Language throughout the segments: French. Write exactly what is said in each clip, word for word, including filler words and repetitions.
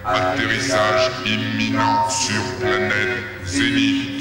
Atterrissage imminent sur planète Zénith.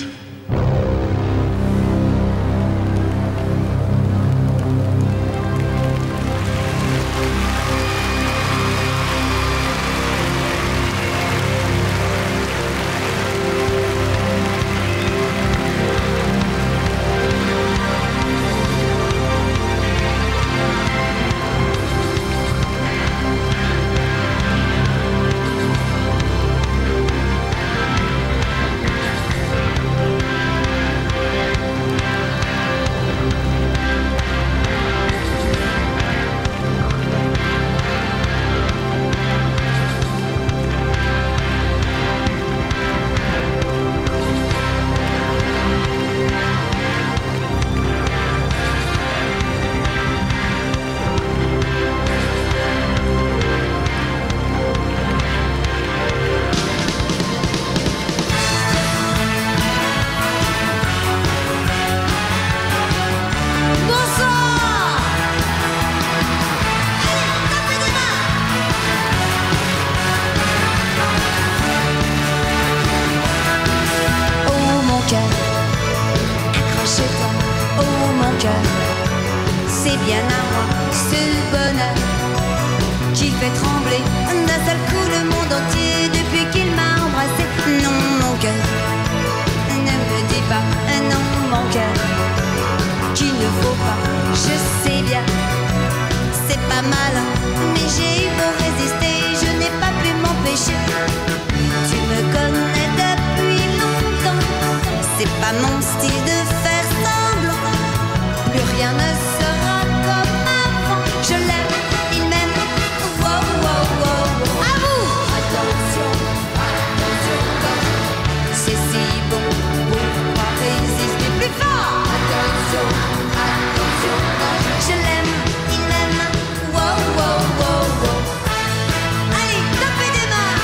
C'est bien à moi ce bonheur qui fait trembler d'un seul coup le monde entier depuis qu'il m'a embrassé. Non mon cœur, ne me dis pas non mon cœur, qu'il ne faut pas, je sais bien, c'est pas malin, mais j'ai eu beau résister, je n'ai pas pu m'empêcher. Tu me connais depuis longtemps, c'est pas mon style de faire semblant, plus rien ne sera comme avant. Je l'aime, il m'aime, wow, wow, wow. À vous! Attention, attention, c'est si bon, pourquoi résister plus fort? Attention, attention, je l'aime, il m'aime, wow, wow, wow, wow. Allez, tapez des mains!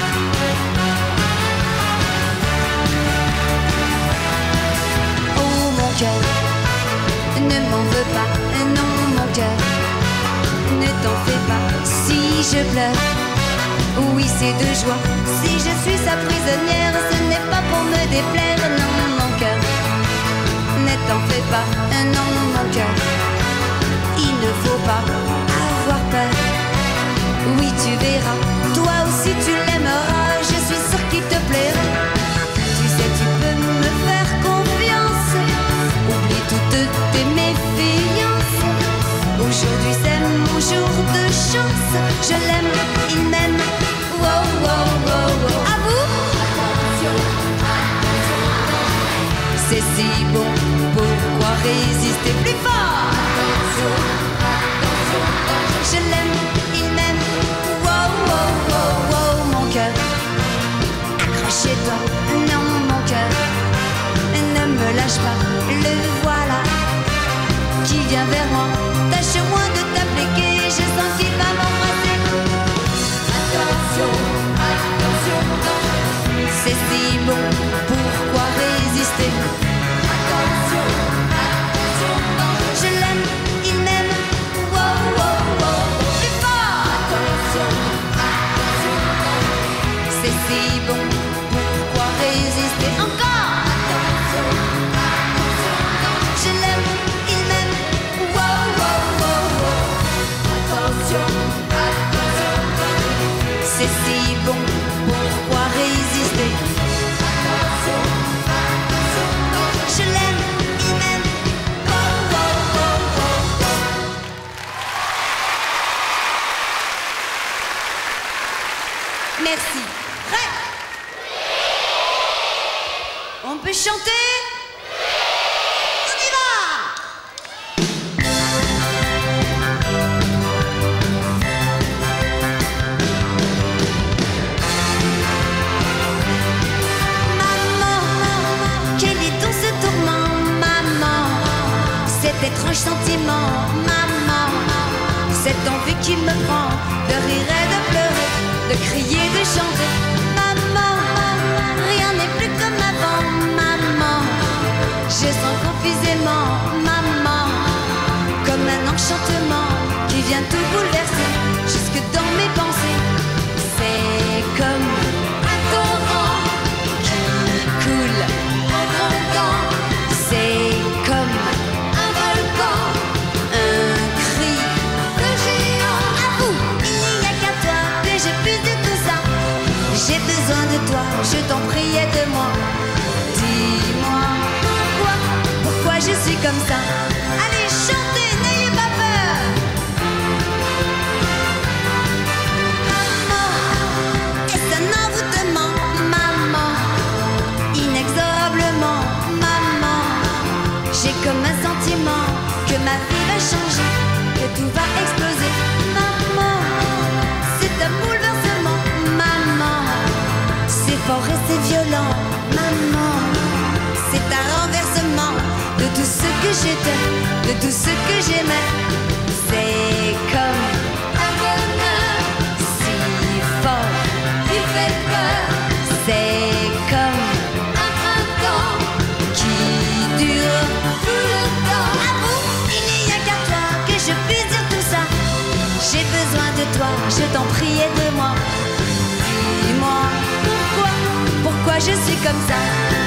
Oh mon cœur, ne m'en veux pas, non mon cœur, ne t'en fais pas si je pleure. Oui c'est de joie, si je suis sa prisonnière, ce n'est pas pour me déplaire, non mon cœur, ne t'en fais pas, non mon cœur, il ne faut pas avoir peur. Oui tu verras, toi aussi tu l'aimeras, je suis sûre qu'il te plaira. Tu sais tu peux me faire confiance, oublie toutes tes méfiances. Aujourd'hui c'est mon jour de chance, je l'aime, il m'aime, wow, wow, wow, wow. À vous! Attention, attention, c'est si bon, pourquoi résister plus fort? Attention, attention, je l'aime, il m'aime, wow, wow, wow, wow. Mon cœur, accrochez-toi, non mon cœur, ne me lâche pas, le voilà qui vient vers moi, tâche-moi de t'appliquer, je sens qu'il va m'embrasser. Attention, attention, c'est si bon, pourquoi résister? Attention, attention, je l'aime, il m'aime, wow, wow, wow, plus fort. Attention, attention, c'est si bon, pourquoi résister encore? Attention, attention, je l'aime, il m'aime, wow, wow, wow, wow. Attention, attention, c'est si bon, pourquoi résister? Attention, attention, je l'aime, il m'aime, wow, wow, wow, wow. Merci. Prêt? On peut chanter? On y va! Maman, quel est donc ce tourment? Maman, cet étrange sentiment? Maman, cette envie qui me prend de rire et de pleurer, de crier, de chanter. Maman, rien n'est plus comme avant. Maman, je sens confusément. Maman, comme un enchantement qui vient tout bouleverser jusque dans mes pensées. C'est comme comme ça. Allez, chantez, n'ayez pas peur. Maman, est-ce un envoûtement? Maman, inexorablement. Maman, j'ai comme un sentiment que ma vie va changer, que tout va exploser. Maman, c'est un bouleversement. Maman, c'est fort et c'est violent. Maman, c'est un renversement de tout ce que j'étais, de tout ce que j'aimais. C'est comme un bonheur si fort, il fait peur. C'est comme un printemps qui dure tout le temps. Ah bon, il n'y a qu'à toi que je puisse dire tout ça. J'ai besoin de toi, je t'en prie, aide-moi. Dis-moi pourquoi, pourquoi je suis comme ça.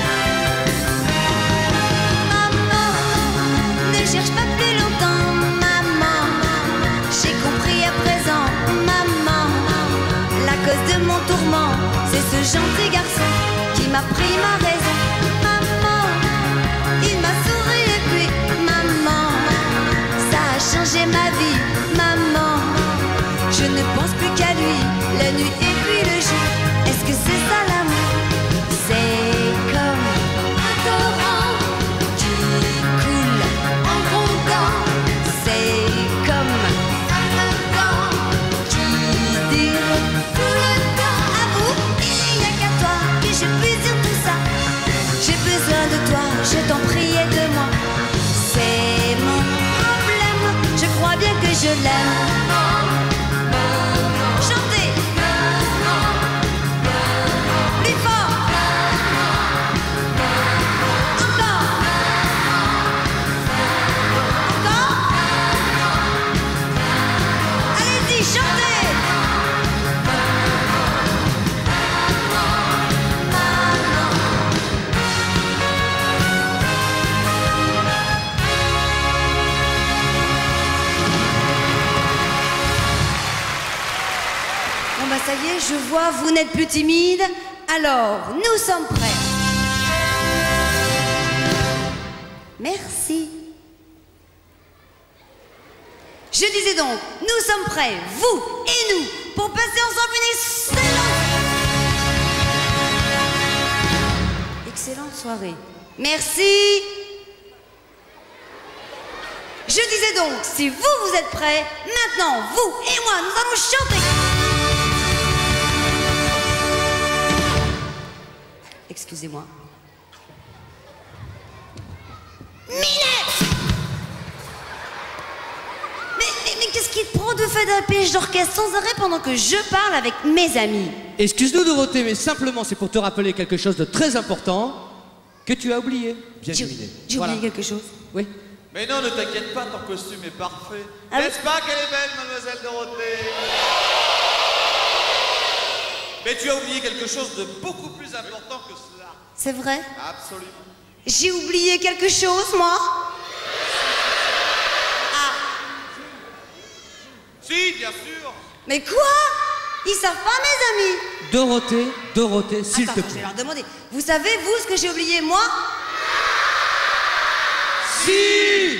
Maman, ne cherche pas plus longtemps. Maman, j'ai compris à présent. Maman, la cause de mon tourment, c'est ce gentil garçon qui m'a pris ma raison. Maman, il m'a souri et puis maman, ça a changé ma vie. Maman, je ne pense plus qu'à lui, la nuit et puis le jour. Est-ce que c'est ça l'amour? C'est comme un torrent qui coule en grondant. C'est comme un printemps qui dure tout le temps. À vous, il n'y a qu'à toi que je puisse dire tout ça. J'ai besoin de toi, je t'en prie, aide-moi. C'est mon problème, je crois bien que je l'aime. Chantez. Plus fort. Encore. Encore. Allez-y, chantez. Bon bah ça y est, je vois, vous n'êtes plus timide. Alors, nous sommes prêts. Merci. Je disais donc, nous sommes prêts, vous et nous, pour passer ensemble une excellente... Excellente soirée. Merci. Je disais donc, si vous, vous êtes prêts, maintenant, vous et moi, nous allons chanter. Excusez-moi. Minette! Mais, mais, mais qu'est-ce qui te prend de faire de la pêche d'orchestre sans arrêt pendant que je parle avec mes amis? Excuse-nous Dorothée, mais simplement c'est pour te rappeler quelque chose de très important que tu as oublié. Bien J'ai deviné. j'ai Voilà. oublié quelque chose. Oui. Mais non, ne t'inquiète pas, ton costume est parfait. Ah oui. N'est-ce pas qu'elle est belle, mademoiselle Dorothée? Mais tu as oublié quelque chose de beaucoup plus important que cela. C'est vrai? Absolument. J'ai oublié quelque chose, moi? Ah, Si, bien sûr. mais quoi? Ils savent pas, mes amis? Dorothée, Dorothée, s'il Attends, te je vais plaît. leur demander. Vous savez, vous, ce que j'ai oublié, moi? Si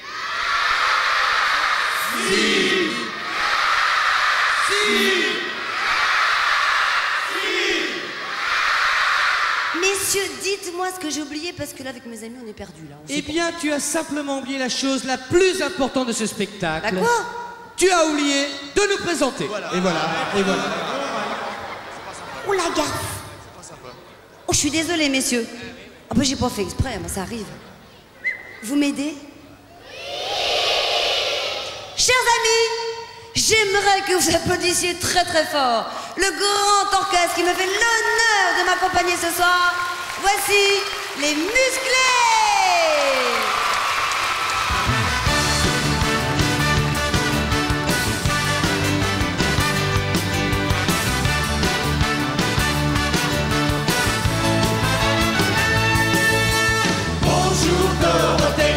Messieurs, dites-moi ce que j'ai oublié, parce que là, avec mes amis, on est perdus, là. On sait Eh bien, tu as simplement oublié la chose la plus importante de ce spectacle. pas. Bah quoi? Tu as oublié de nous présenter. Et voilà, et voilà. Oh la gaffe! Oh, je suis désolée, messieurs. Ah bah j'ai pas fait exprès, moi ça arrive. Vous m'aidez? Chers amis, j'aimerais que vous applaudissiez très très fort le grand orchestre qui me fait l'honneur de m'accompagner ce soir. Voici les Musclés! Bonjour Dorothée.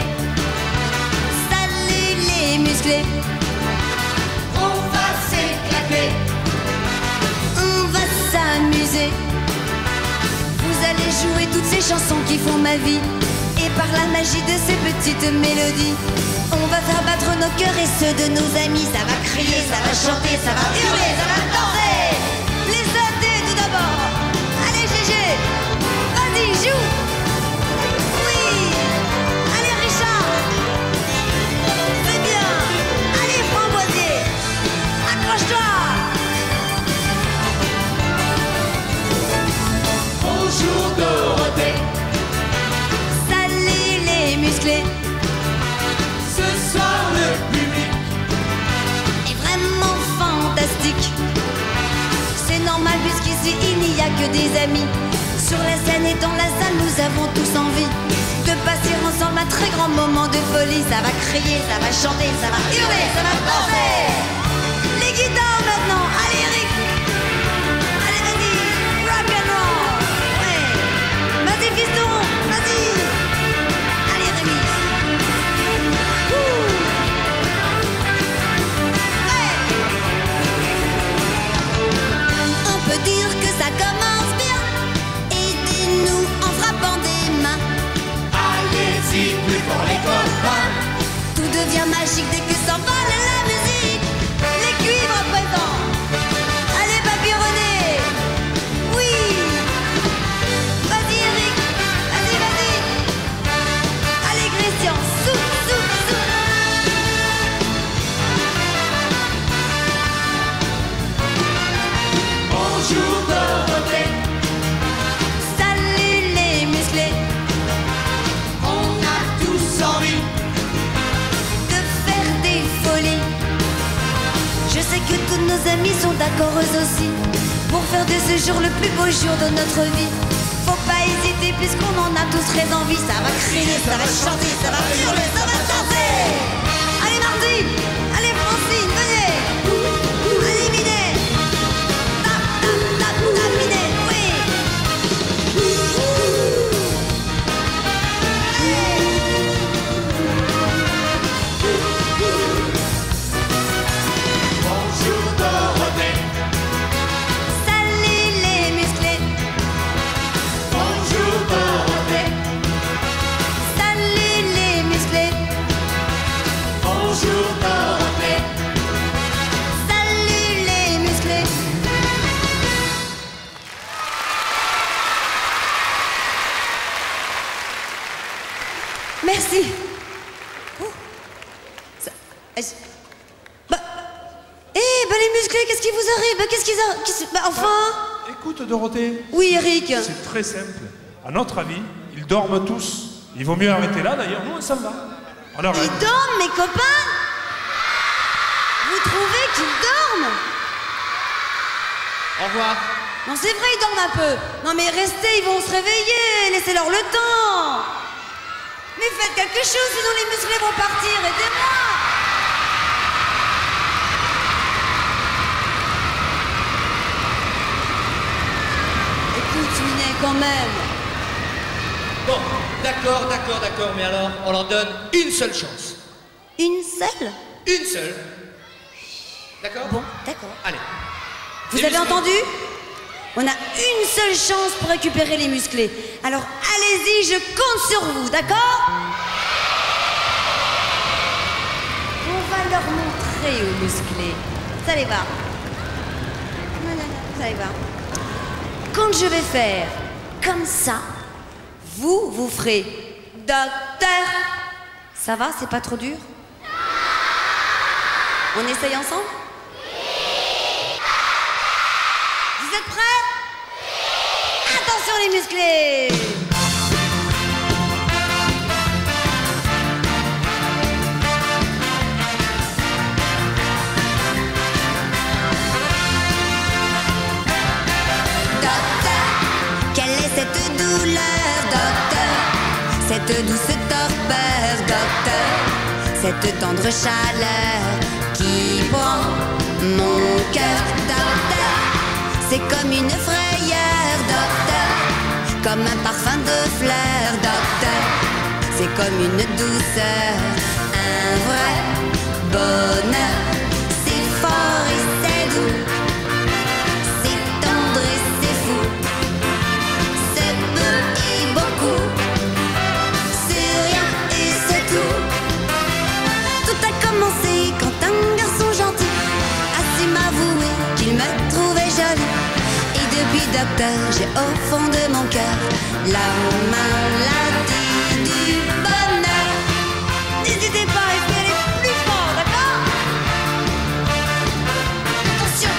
Salut les Musclés! On va s'éclater. On va s'amuser. Vous allez jouer toutes ces chansons qui font ma vie. Et par la magie de ces petites mélodies, on va faire battre nos cœurs et ceux de nos amis. Ça va crier, ça va chanter, ça va hurler, ça va danser. Les athées tout d'abord. Allez Gégé, vas-y, joue. Oui, allez Richard. C'est bien. Allez Framboisier, accroche-toi. Bonjour Dorothée. Salut les musclés. Ce soir le public Est vraiment fantastique. C'est normal puisqu'ici il n'y a que des amis. Sur la scène et dans la salle nous avons tous envie de passer ensemble un très grand moment de folie. Ça va crier, ça va chanter, ça va hurler, ça va danser. Les guitares maintenant, allez Eric. Allez vas-y, rock and roll. Ouais. Vas-y fiston, vas-y. Allez Rémi. Ouh. Ouais. On peut dire que ça commence bien. Aidez-nous en frappant des mains. allez-y, plus pour les copains. Tout devient magique dès que s'envole la musique. Les cuivres présents. Allez papillonner. Oui. Vas-y Eric. Vas-y, vas-y. Allez Christian. Souffle, souffle, souffle. Bonjour Dorothée. Salut les musclés. On a tous envie De faire des folies. Je sais que tous nos amis sont d'accord eux aussi pour faire de ce jour le plus beau jour de notre vie. Faut pas hésiter puisqu'on en a tous très envie. Ça va crier, ça va chanter, ça va hurler, ça va danser. Allez Martine, allez Francine, venez. Allez Minet. Tap, tap, tap, tap, Minet, oui. Bonjour Dorothée. Salut les musclés. Bonjour Dorothée. Salut les musclés. Bonjour Dorothée. Salut les musclés. Merci. Oh. Ça- est-ce- Bah, eh, bah les musclés, qu'est-ce qui vous arrive? Bah, qu'est-ce qu'ils a... qu'est-ce- Bah, enfin. Écoute, Dorothée, Oui, Eric. c'est très simple. À notre avis, ils dorment tous. Il vaut mieux arrêter là, d'ailleurs. Nous, on s'en va. On arrête. Ils dorment, mes copains? Vous trouvez qu'ils dorment? Au revoir. Non, c'est vrai, ils dorment un peu. Non, mais restez, ils vont se réveiller. Laissez-leur le temps. Mais faites quelque chose, sinon les musclés vont partir. Aidez-moi. Écoute, Minet, quand même. Bon, d'accord, d'accord, d'accord, mais alors, on leur donne une seule chance. Une seule? Une seule. D'accord? Bon, d'accord. Allez. Vous Les avez musclés. entendu? On a une seule chance pour récupérer les musclés. Alors allez-y, je compte sur vous, d'accord? On va leur montrer aux musclés. Vous allez voir. Non, non, non, vous allez voir. Quand je vais faire comme ça, vous, vous ferez docteur. Ça va, c'est pas trop dur? On essaye ensemble? Vous êtes prêts? Attention les musclés! Docteur, quelle est cette douleur, docteur? Cette douce torpeur, docteur? Cette tendre chaleur qui prend mon cœur, docteur? C'est comme une frayeur, docteur, comme un parfum de fleurs, docteur. C'est comme une douceur, un vrai bonheur. C'est fort et c'est doux, c'est tendre et c'est fou, c'est peu et beaucoup. C'est docteur, j'ai au fond de mon cœur la maladie du bonheur. N'hésitez pas à respirer plus fort, d'accord? Attention.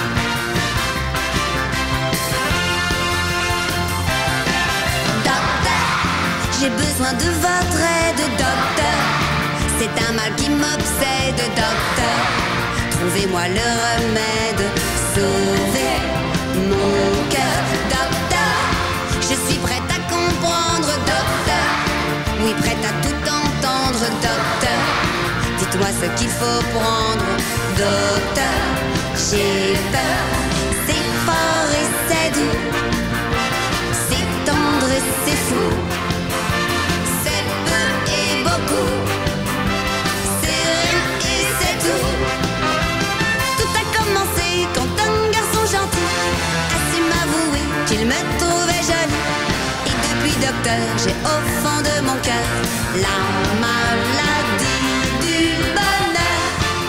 Docteur, j'ai besoin de votre aide, docteur. C'est un mal qui m'obsède, docteur. Trouvez-moi le remède, sauvez mon cœur, docteur. Je suis prête à comprendre, docteur. Oui, prête à tout entendre, docteur. Dites-moi ce qu'il faut prendre, docteur. J'ai peur, c'est fort et c'est doux. C'est tendre et c'est fou. C'est peu et beaucoup. C'est rien et c'est tout. Tout a commencé quand un garçon gentil a su m'avouer qu'il me trouvait jolie. Et depuis, docteur, j'ai au fond de mon cœur la maladie du bonheur.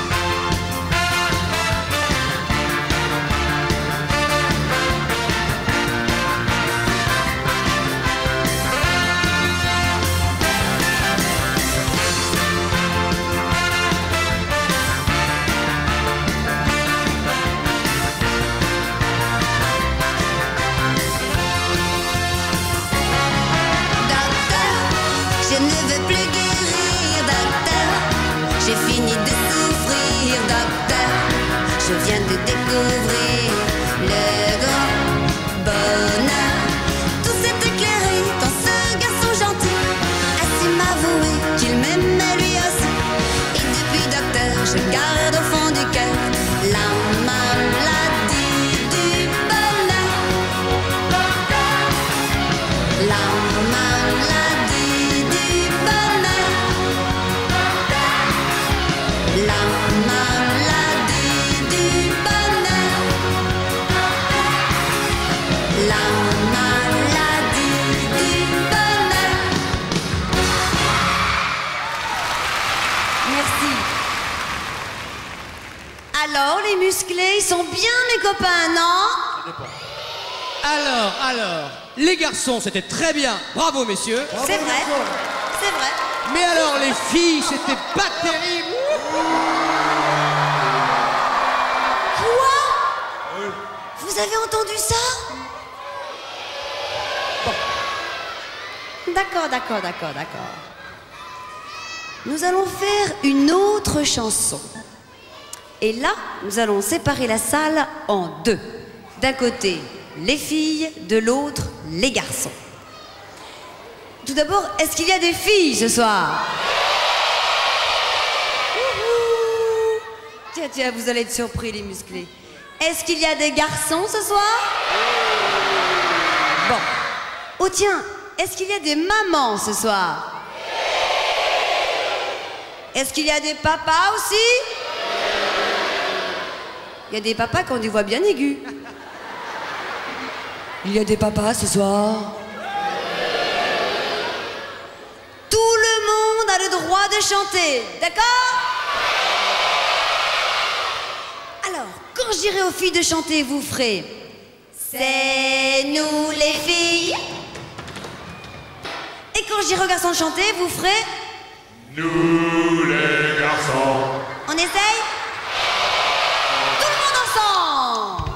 Je ne veux plus guérir, docteur. J'ai fini de souffrir, docteur. Je viens de découvrir le grand bonheur. Tout s'est éclairé quand ce garçon gentil a su m'avouer qu'il m'aimait lui aussi. Et depuis, docteur, je garde au fond du cœur la maladie du bonheur. La maladie du bonheur. La maladie du bonheur. La maladie du bonheur. Merci. Alors, les musclés, ils sont bien mes copains, non? Alors, alors, les garçons, c'était très bien. Bravo, messieurs. C'est vrai, c'est vrai. Mais alors, les filles, c'était pas terrible. Quoi? Vous avez entendu ça? Bon. D'accord, d'accord, d'accord, d'accord. Nous allons faire une autre chanson. Et là, nous allons séparer la salle en deux. D'un côté, les filles, de l'autre, les garçons. Tout d'abord, est-ce qu'il y a des filles ce soir? Ouhou. Tiens, tiens, vous allez être surpris, les musclés. Est-ce qu'il y a des garçons ce soir? Bon. Oh tiens, est-ce qu'il y a des mamans ce soir? Est-ce qu'il y a des papas aussi? Il y a des papas qui ont des voix bien aiguës. Il y a des papas ce soir? Tout le monde a le droit de chanter, d'accord? Alors, quand je dirai aux filles de chanter, vous ferez c'est nous les filles. Et quand je dirai aux garçons de chanter, vous ferez Nous les garçons. on essaye? Tout le monde ensemble!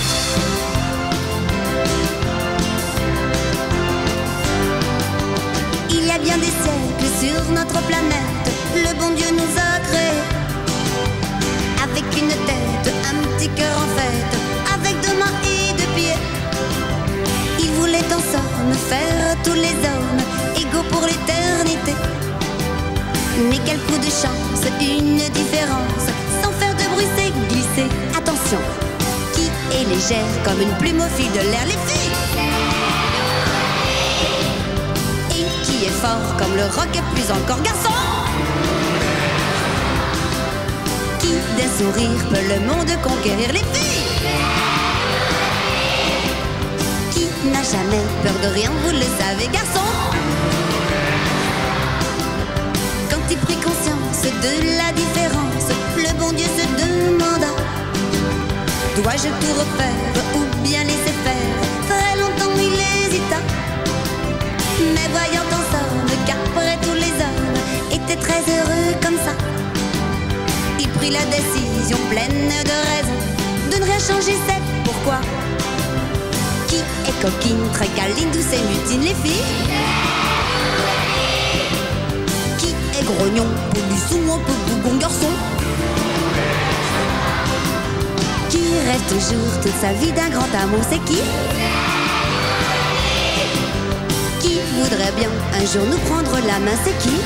Il y a bien des siècles sur notre planète, le bon Dieu nous a créés. Avec une tête, un petit cœur en fête, avec deux mains et deux pieds. Il voulait en somme faire tous les hommes égaux pour l'éternité. Mais quel coup de chance, une différence, sans faire de bruit c'est glissé. Attention, qui est légère comme une plume au fil de l'air, les filles? Et qui est fort comme le roc et plus encore, garçon? Qui d'un sourire peut le monde conquérir, les filles? Qui n'a jamais peur de rien, vous le savez, garçon? Il prit conscience de la différence, le bon Dieu se demanda: dois-je tout refaire ou bien laisser faire comme ça. Il prit la décision pleine de raison de ne rien changer, c'est pourquoi. Qui est coquine, très câline, douce et mutine, les filles? Qui est grognon, polisson, un peu bougon, garçon? Qui reste toujours toute sa vie d'un grand amour, c'est qui? Qui voudrait bien un jour nous prendre la main, c'est qui?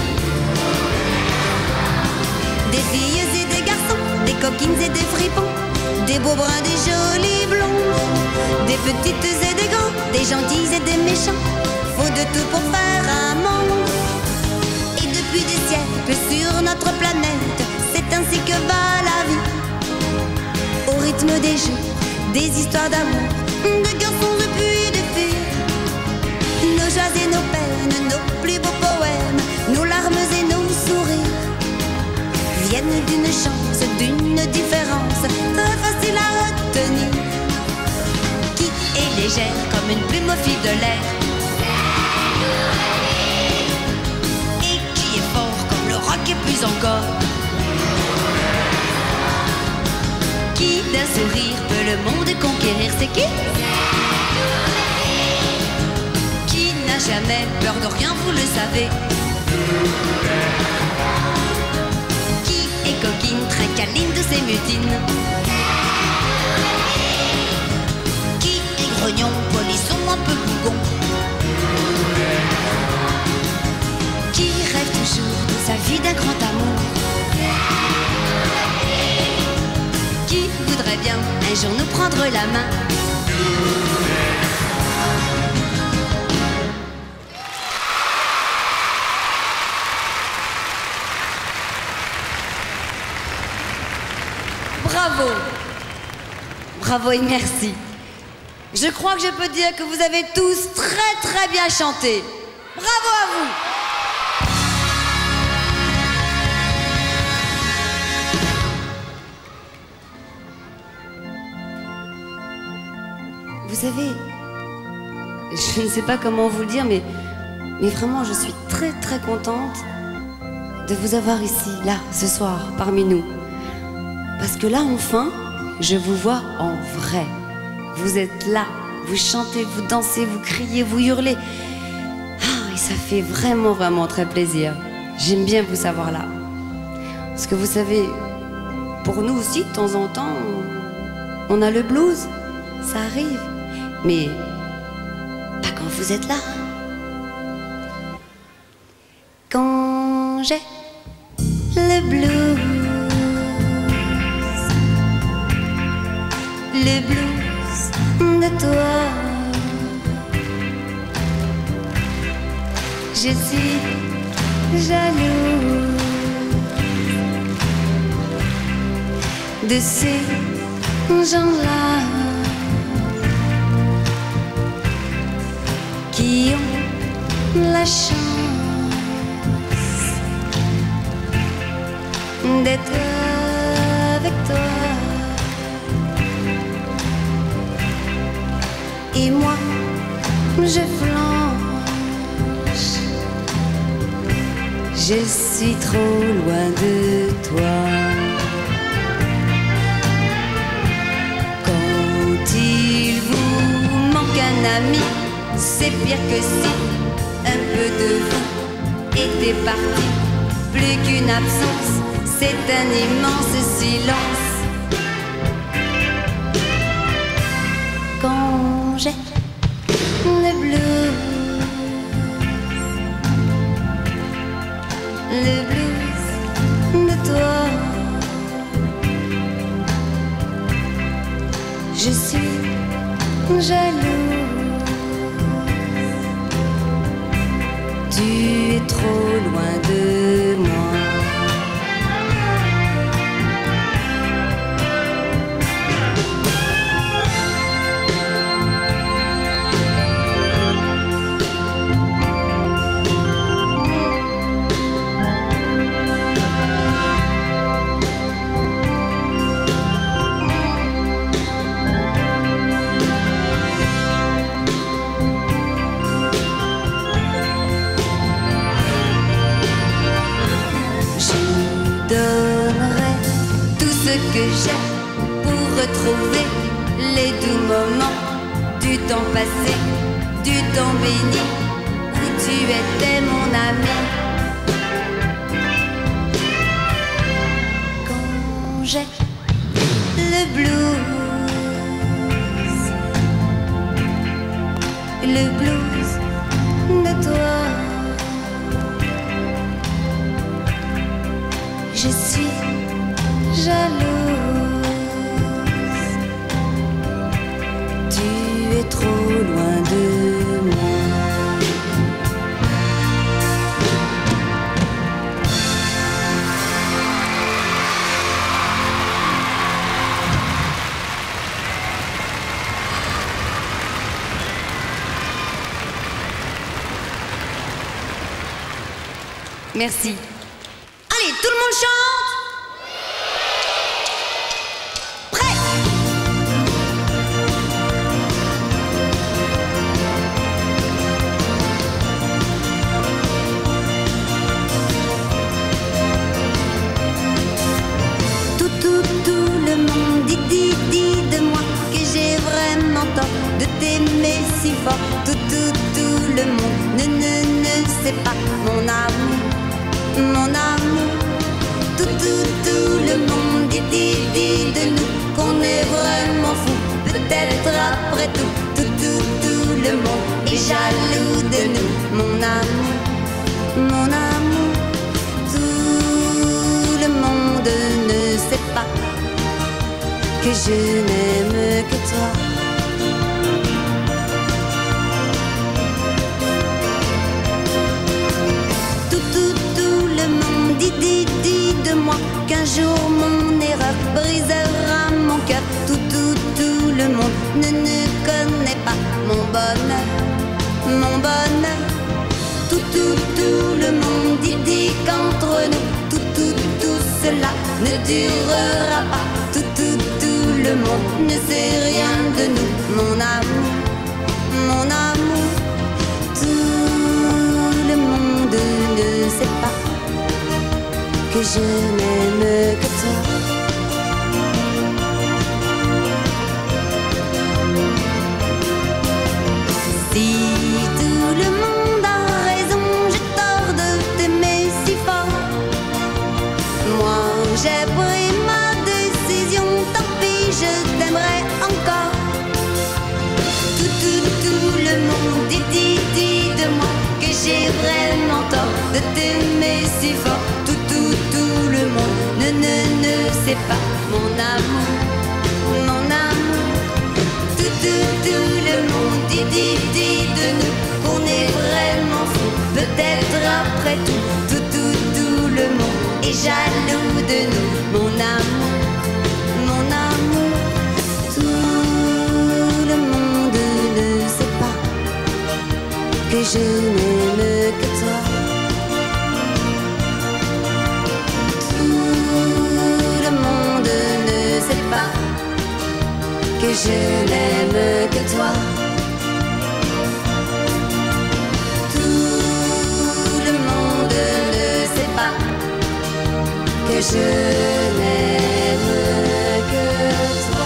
Des filles et des garçons, des coquines et des fripons, des beaux bruns, des jolis blonds, des petites et des grands, des gentils et des méchants. Faut de tout pour faire un monde. Et depuis des siècles sur notre planète, c'est ainsi que va la vie. Au rythme des jours, des histoires d'amour, de garçons et puis de filles. Nos joies et nos peines, nos plus beaux poèmes, nos larmes et nos sourires viennent d'une chance, d'une différence très facile à retenir. Qui est légère comme une plume au fil de l'air, et qui est fort comme le roc et plus encore. Qui d'un sourire peut le monde conquérir, c'est qui? Qui n'a jamais peur de rien, vous le savez. Coquine, très câline, douce et mutine. Qui est grognon, polisson, un peu bougon. Qui rêve toujours de sa vie d'un grand amour. Qui voudrait bien un jour nous prendre la main. Bravo, bravo et merci. Je crois que je peux dire que vous avez tous très très bien chanté. Bravo à vous. Vous savez, je ne sais pas comment vous le dire, mais, mais vraiment je suis très très contente de vous avoir ici, là, ce soir, parmi nous. Parce que là, enfin, je vous vois en vrai. Vous êtes là, vous chantez, vous dansez, vous criez, vous hurlez. Ah, et ça fait vraiment, vraiment très plaisir. J'aime bien vous savoir là. Parce que vous savez, pour nous aussi, de temps en temps, on, on a le blues. Ça arrive. Mais pas quand vous êtes là. Quand j'ai le blues, le blues de toi, je suis jaloux de ces gens-là qui ont la chance d'être avec toi. Et moi, je flanche, je suis trop loin de toi. Quand il vous manque un ami, c'est pire que si un peu de vous était parti. Plus qu'une absence, c'est un immense silence. Quand j'ai le blues, le blues de toi, je suis jaloux. Tu es trop loin de moi. retrouver les doux moments du temps passé, du temps béni, où tu étais mon ami. Quand j'ai le blues, le blues de toi, je suis jalouse. Tu es trop loin de moi. Merci. Allez, tout le monde chante. Prêt. Tout, tout, tout le monde dit, dit, dit de moi que j'ai vraiment tort de t'aimer si fort. Tout, tout, tout le monde ne, ne, ne sait pas mon amour. Mon amour, tout, tout, tout le monde dit, dit, dit de nous qu'on est vraiment fou. Peut-être après tout, tout, tout, tout le monde est jaloux de nous. Mon amour, mon amour, tout le monde ne sait pas que je n'aime que toi. Dis, dis, dis de moi qu'un jour mon erreur brisera mon cœur. Tout, tout, tout le monde ne, ne connaît pas mon bonheur, mon bonheur. Tout, tout, tout le monde dit, dit qu'entre nous, tout, tout, tout cela ne durera pas. Tout, tout, tout le monde ne sait rien de nous. Mon amour, mon amour, tout le monde ne sait pas que je n'aime que toi. Si tout le monde a raison, j'ai tort de t'aimer si fort. Moi j'ai pris ma décision, tant pis, je t'aimerai encore. Tout, tout, tout le monde dit, dit, dit de moi que j'ai vraiment tort de t'aimer si fort. Tout, tout, tout le monde ne, ne, ne sait pas mon amour, mon amour. Tout, tout, tout le monde dit, dit, dit de nous qu'on est vraiment fou. Peut-être après tout, tout, tout, tout le monde est jaloux de nous. Mon amour, mon amour. Tout le monde ne sait pas que je n'aime que toi. Que je n'aime que toi. Tout le monde ne sait pas que je n'aime que toi.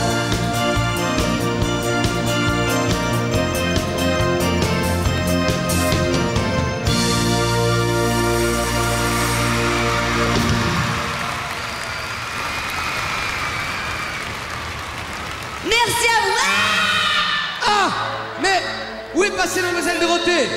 Merci à vous. Ah, mais où est passée Mademoiselle Dorothée?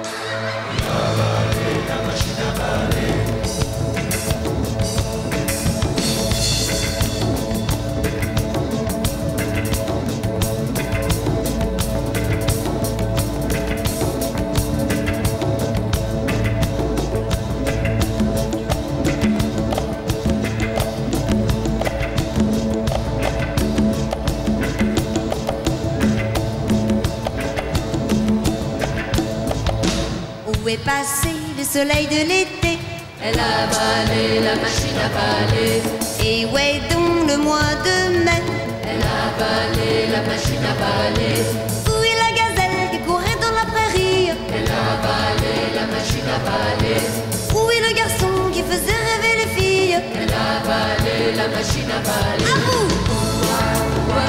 Où est passé le soleil de l'été? Elle a balé la machine à balai. Et où est donc le mois de mai? Elle a balé la machine à balai. Où est la gazelle qui courait dans la prairie? Elle a balé la machine à balai. Où est le garçon qui faisait rêver les filles? Elle a balé la machine à balai. À vous!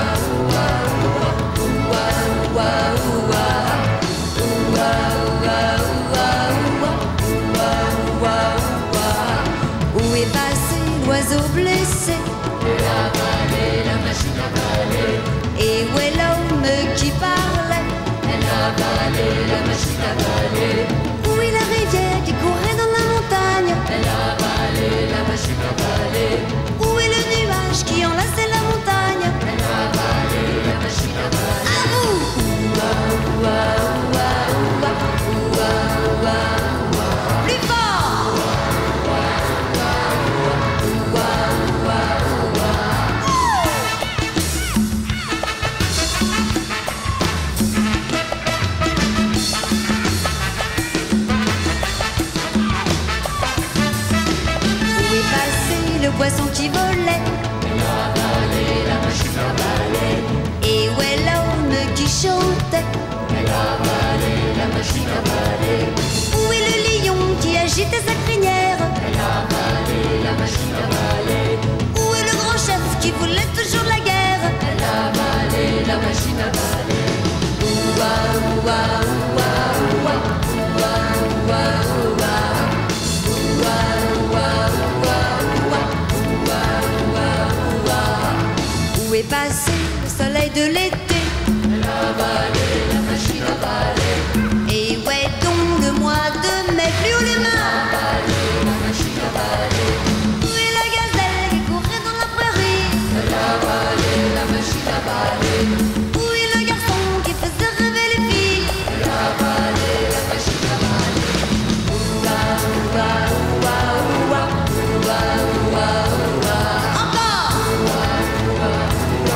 poissons qui volaient. Elle a avalé la machine à balai. Et où est l'homme qui chantait? Elle a avalé la machine à balai. Où est le lion qui agitait sa crinière? Elle a avalé la machine à balai. Où est le grand chef qui voulait toujours la guerre? Elle a avalé la machine à balai. Ouah, ouah, ouah, ouah, ouah, ouah, ouah. Ouah, ouah, ouah, ouah, ouah, ouah, ouah. Où est passé le soleil de l'été? Elle a avalé la machine à balai. Et où est donc le mois de mai? Plus haut les mains! Elle a avalé la machine à balai. Où est la gazelle qui courait dans la prairie? Elle a avalé la machine à balai. Où est le garçon qui faisait rêver les filles? Elle a avalé la machine à balai. Ouah, ouah, ouah, ouah, ouah, ouah, ouah. Encore! Ouah, ouah,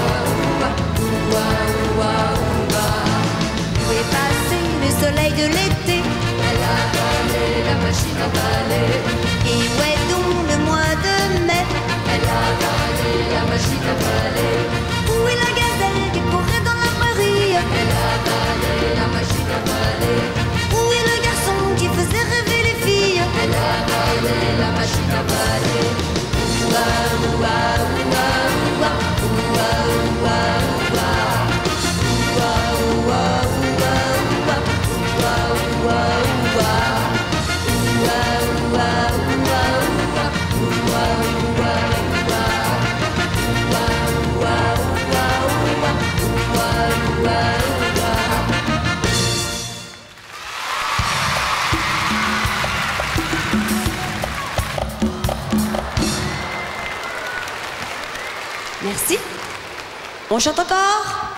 ouah, ouah. Où est passé le soleil de l'été? Elle a avalé la machine à balai. Et où est donc le mois de mai? Elle a avalé la machine à balai. Où est la gazelle qui courait dans la prairie? Elle a avalé la machine à balai. Où est le garçon qui faisait rêver les filles? Elle a avalé la machine à balai. Ouah, ouah, ouah, ouah, ouah, ouah, ouah. Ouah, ouah, ouah, ouah, ouah, ouah, ouah. Ouah, ouah, ouah, ouah, ouah, ouah, ouah. Ouah, ouah, ouah, ouah, ouah, ouah, ouah. Merci. On chante encore?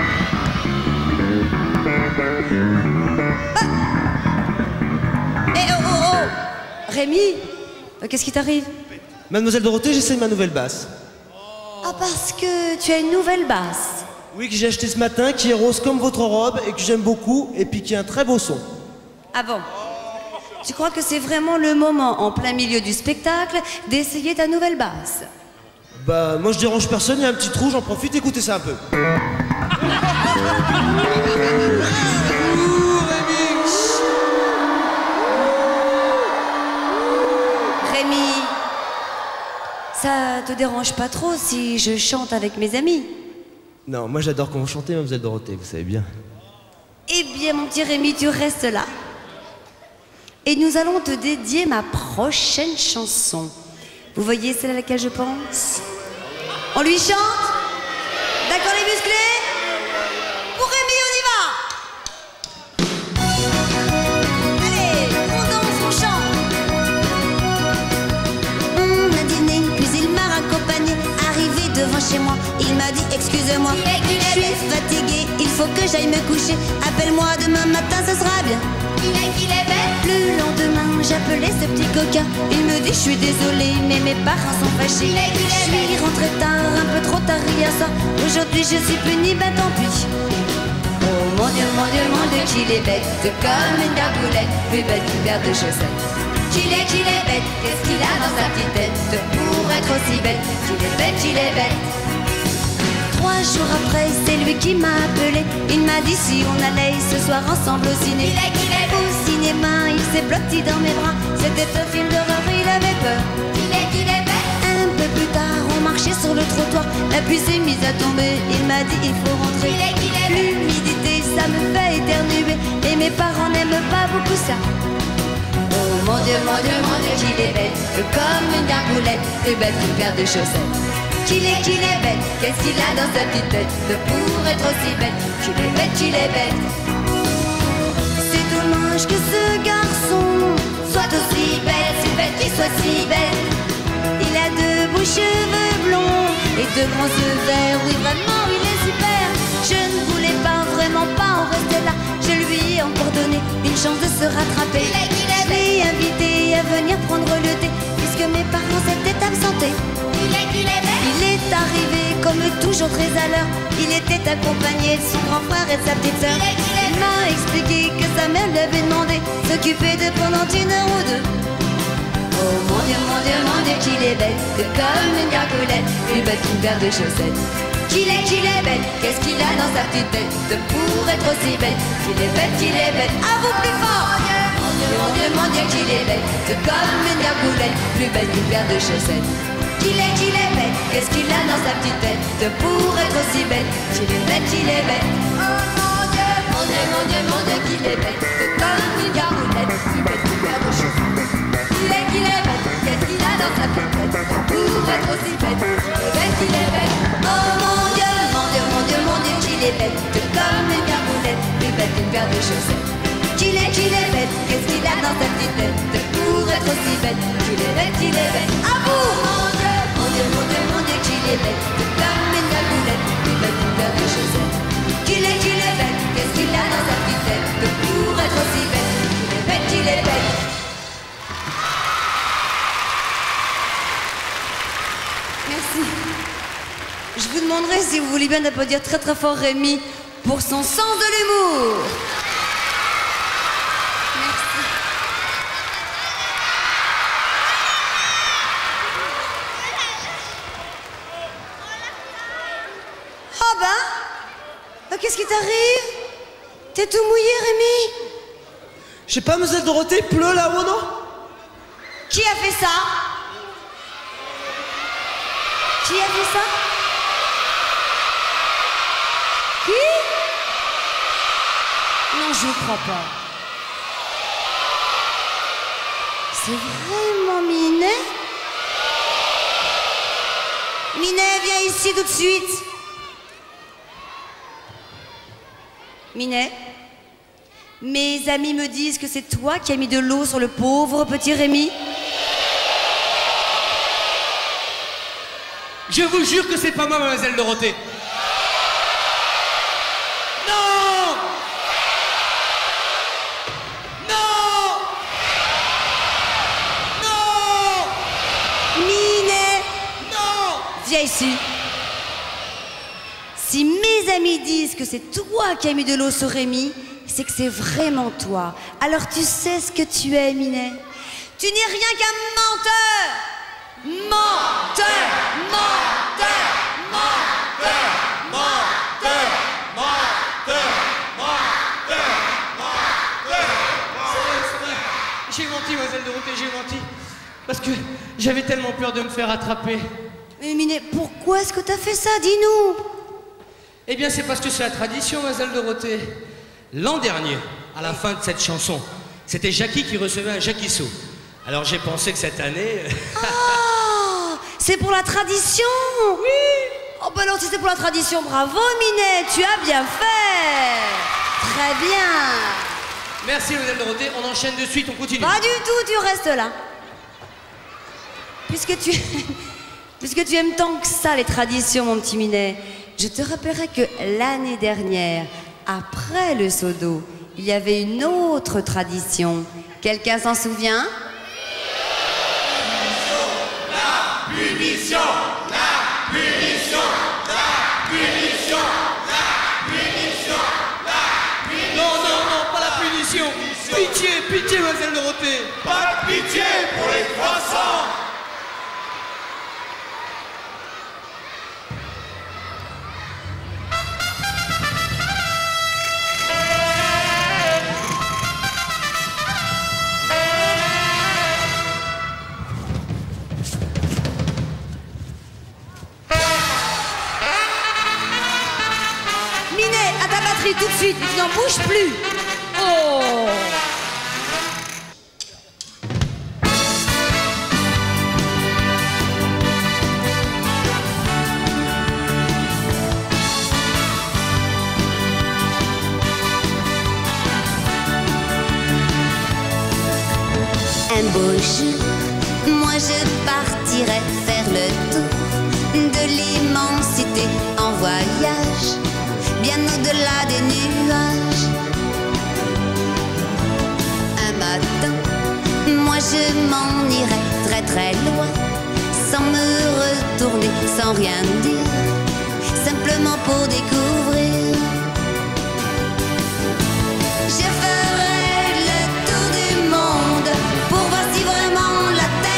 Ah. Eh oh oh oh! Rémi, euh, qu'est-ce qui t'arrive? Mademoiselle Dorothée, j'essaie ma nouvelle basse. Ah, parce que tu as une nouvelle basse. Oui, que j'ai acheté ce matin, qui est rose comme votre robe et que j'aime beaucoup, et puis qui a un très beau son. Ah bon? Tu crois que c'est vraiment le moment, en plein milieu du spectacle, d'essayer ta nouvelle basse? Bah, moi je dérange personne, il y a un petit trou, j'en profite, écoutez ça un peu. Rémi, ça te dérange pas trop si je chante avec mes amis? Non, moi j'adore quand vous chantez, Mademoiselle Dorothée, vous savez bien. Eh bien, mon petit Rémi, tu restes là. Et nous allons te dédier ma prochaine chanson. Vous voyez celle à laquelle je pense? On lui chante? D'accord les musclés? Pour Rémi, on y va! Allez, on danse, on chante! On a dîné, puis il m'a raccompagné. Arrivé devant chez moi, il m'a dit excuse-moi, je suis fatigué, il faut que j'aille me coucher. Appelle-moi demain matin, ce sera bien. Il est qu'il est bête. Le lendemain, j'appelais ce petit coquin. Il me dit je suis désolé, mais mes parents sont fâchés. Je suis rentré tard, un peu trop tard hier soir. Aujourd'hui je suis puni, ben tant pis. Oh mon Dieu, mon Dieu, mon Dieu, qu'il est bête, comme une gargoulette, plus bête qu'une paire de chaussettes. Qu'il est, qu'il est bête, qu'est-ce qu'il a dans sa petite tête pour être aussi bête? Qu'il est bête, qu'il est bête. Trois jours après, c'est lui qui m'a appelé. Il m'a dit si on allait ce soir ensemble au ciné. Il est, qu'il est bête. Au cinéma, il s'est blotti dans mes bras. C'était un film d'horreur, il avait peur. Il est qu'il est bête. Un peu plus tard, on marchait sur le trottoir. La pluie s'est mise à tomber. Il m'a dit il faut rentrer. Il est, qu'il est bête. L'humidité, ça me fait éternuer. Et mes parents n'aiment pas beaucoup ça. Oh mon Dieu, mon Dieu, mon Dieu, qu'il est bête, comme une gargoulette, plus bête qu'une paire de chaussettes. Qu'il est, qu'il est bête, qu'est-ce qu'il a dans sa petite tête pour être aussi bête? Qu'il est bête, qu'il est bête. C'est dommage que ce garçon soit aussi bête, si bête qu'il soit si bête. Il a de beaux cheveux blonds et de grands yeux verts, oui vraiment il est super. Je ne voulais pas, vraiment pas en rester là. Je lui ai encore donné une chance de se rattraper. Je l'ai invité à venir prendre le thé, puisque mes parents s'étaient absentés. Il est qu'il est bête. Il est arrivé comme toujours très à l'heure. Il était accompagné de son grand frère et de sa petite sœur. Il m'a expliqué que sa mère lui avait demandé de s'occuper de pendant une heure ou deux. Oh mon Dieu, mon Dieu, mon Dieu, qu'il est belle, comme une gargoulette, plus belle qu'une paire de chaussettes. Qu'il est, qu'il est belle, qu'est-ce qu'il a dans sa petite tête pour être aussi belle. Qu'il est belle, qu'il est belle, à vous plus fort. Mon Dieu, mon Dieu, mon Dieu, qu'il est belle, comme une gargoulette, plus belle qu'une paire de chaussettes. Qu'il est, qu'il est belle, qu'est-ce qu'il a dans sa petite tête pour être aussi belle. Qu'il est belle, qu'il est belle. Oh mon Dieu, mon Dieu, mon Dieu, mon Dieu, qu'il est belle, comme une gargoulette, plus belle qu'une paire de chaussettes. Qu'il est, qu'il est belle, qu'est-ce qu'il a dans sa petite tête pour être aussi belle. Qu'il est belle, qu'il est belle. Oh mon Dieu, mon Dieu, mon Dieu, mon Dieu, qu'il est belle, comme une gargoulette, plus belle qu'une paire de chaussettes. Qu'il est, qu'il est belle, qu'est-ce qu'il a dans sa petite tête pour être aussi belle. Qu'il est belle, qu'il est belle. À vous, mon Dieu, mon Dieu, mon Dieu, mon Dieu, qu'il est belle, comme une gargoulette, plus belle qu'une paire de chaussettes. Qu'il est, qu'il est belle, qu'est-ce qu'il a dans sa petite tête pour être aussi belle. Qu'il est belle, qu'il est belle. Merci. Je vous demanderai si vous voulez bien d'applaudir très très fort Rémi pour son sens de l'humour. Merci. Ah ben, bah, qu'est-ce qui t'arrive? T'es tout mouillé, Rémi? Je sais pas, Mademoiselle Dorothée, il pleut là-haut, non? Qui a fait ça? Qui a fait ça? Qui? Non, je ne crois pas. C'est vraiment Minet? Minet, viens ici tout de suite. Minet, mes amis me disent que c'est toi qui as mis de l'eau sur le pauvre petit Rémi. Je vous jure que c'est pas moi, mademoiselle Dorothée. Non! Non! Non! Minet! Non! Viens ici. Si mes amis disent que c'est toi qui as mis de l'eau sur Rémi, c'est que c'est vraiment toi. Alors tu sais ce que tu es, Minet. Tu n'es rien qu'un menteur! Menteur! Menteur! Menteur! Menteur, menteur, menteur, menteur. J'ai menti, mademoiselle Dorothée, j'ai menti. Parce que j'avais tellement peur de me faire attraper. Mais Minet, pourquoi est-ce que t'as fait ça? Dis-nous! Eh bien, c'est parce que c'est la tradition, mademoiselle Dorothée. L'an dernier, à la fin de cette chanson, c'était Jackie qui recevait un Jackie-Saut. Alors j'ai pensé que cette année... Ah! C'est pour la tradition! Oui! Oh ben non, si c'est pour la tradition, bravo Minet, tu as bien fait! Très bien! Merci, mademoiselle Dorothée. On enchaîne de suite, on continue. Pas du tout, tu restes là. Puisque tu... Puisque tu aimes tant que ça les traditions, mon petit Minet, je te rappellerai que l'année dernière, après le seau d'eau, il y avait une autre tradition. Quelqu'un s'en souvient? La punition, la punition, la punition, la punition, la punition. Non, non, non, pas la punition. Pitié, pitié, mademoiselle Dorothée. Pas de pitié pour les croissants. Minet, à ta batterie tout de suite, tu n'en bouges plus. Oh! Un beau jour, moi je partirai faire le tour de l'immensité en voyage, bien au-delà des nuages. Un matin, moi je m'en irai très très loin, sans me retourner, sans rien dire, simplement pour découvrir. Je ferai le tour du monde pour voir si vraiment la terre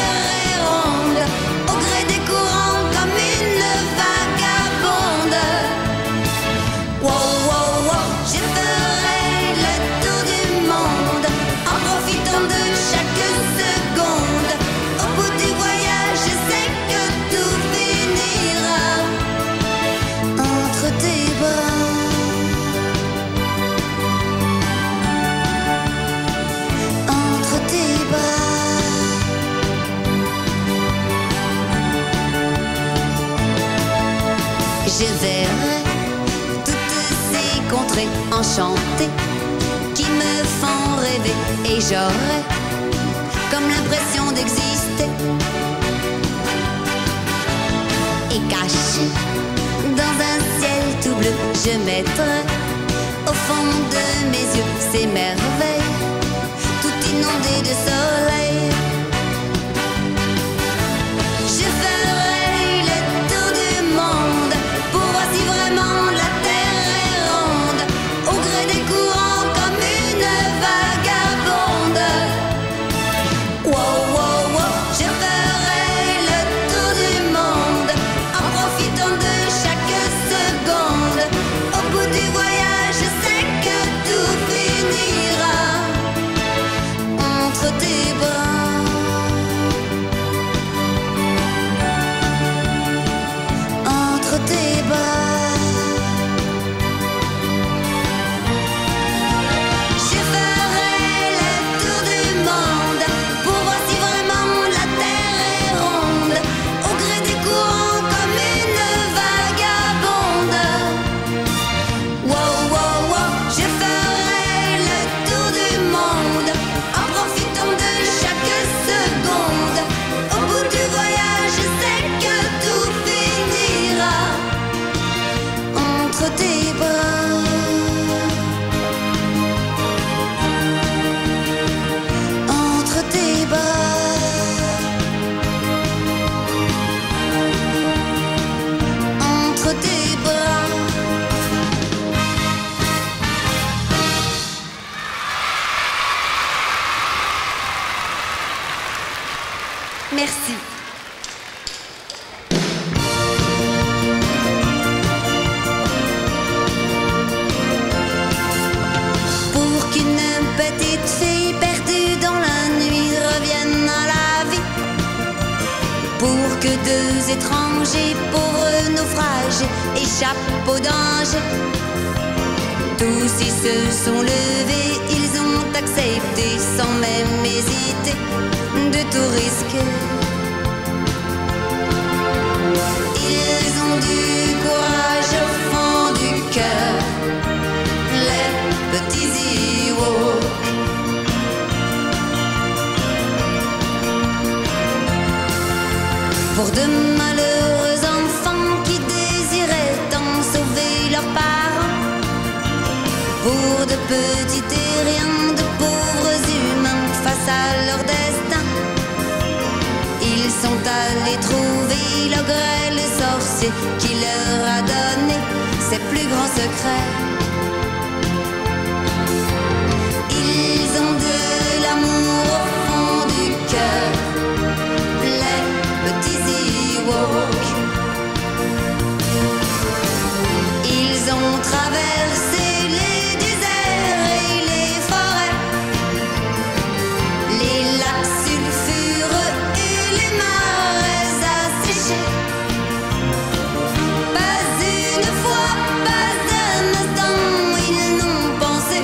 je verrai toutes ces contrées enchantées qui me font rêver et j'aurai comme l'impression d'exister. Et caché dans un ciel tout bleu, je mettrai au fond de mes yeux ces merveilles, tout inondées de soleil. Je ferai le tour du monde pour voir si vraiment la terre est ronde, au gré des courants comme une vagabonde. Wow, wow, wow, je ferai le tour du monde en profitant de chaque seconde. Au bout du voyage, je sais que tout finira entre tes bras. Entre tes bras. Je ferai le tour du monde pour voir si vraiment la terre est ronde, au gré des courants comme une vagabonde. Wow, wow, wow, je ferai le tour du monde en profitant de chaque seconde. Au bout du voyage, je sais que tout finira entre tes bras. Entre tes bras. Entre tes bras. Merci. Pour qu'une petite fille perdue dans la nuit revienne à la vie, pour que deux étrangers pauvres naufragés échappent au danger, tous ils se sont levés, ils ont accepté sans même hésiter de tout risquer. Ils ont du courage au fond du cœur, les petits Ewoks. Pour de malheureux enfants qui désiraient tant sauver leurs parents, pour de petits terriens, de pauvres humains face à leur destin, ils sont allés trouver l'ogre, le sorcier qui leur a donné ses plus grands secrets. Ils ont de l'amour au fond du cœur, les petits Ewoks. Ils ont traversé les déserts et les forêts, les lacs sulfureux et les marais asséchés. Pas une fois, pas un instant, ils n'ont pensé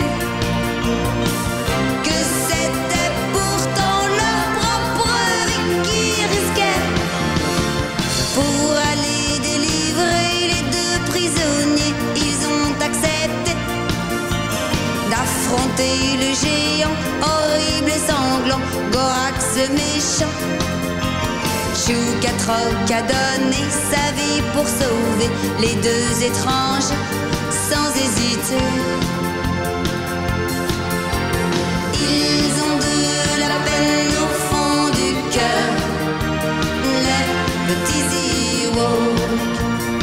que c'était pourtant leur propre vie qui risquait. Pour aller délivrer les deux prisonniers, ils ont accepté d'affronter le géant horrible et sanglant, Gorax méchant. Choucatroc a donné sa vie pour sauver les deux étranges sans hésiter. Ils ont de la peine au fond du cœur, les petits Ewoks.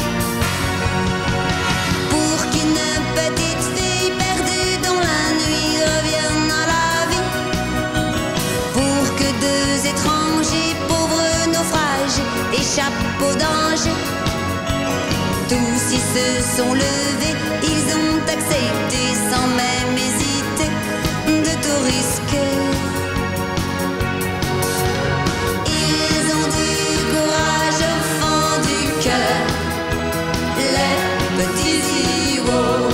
Pour qu'une petite fille perdue dans la nuit revienne à la vie, pour que deux étrangers pauvres naufragés échappent au danger, tous ils se sont levés, ils ont accepté sans même hésiter de tout risquer. Ils ont du courage au fond du cœur, les petits Ewoks.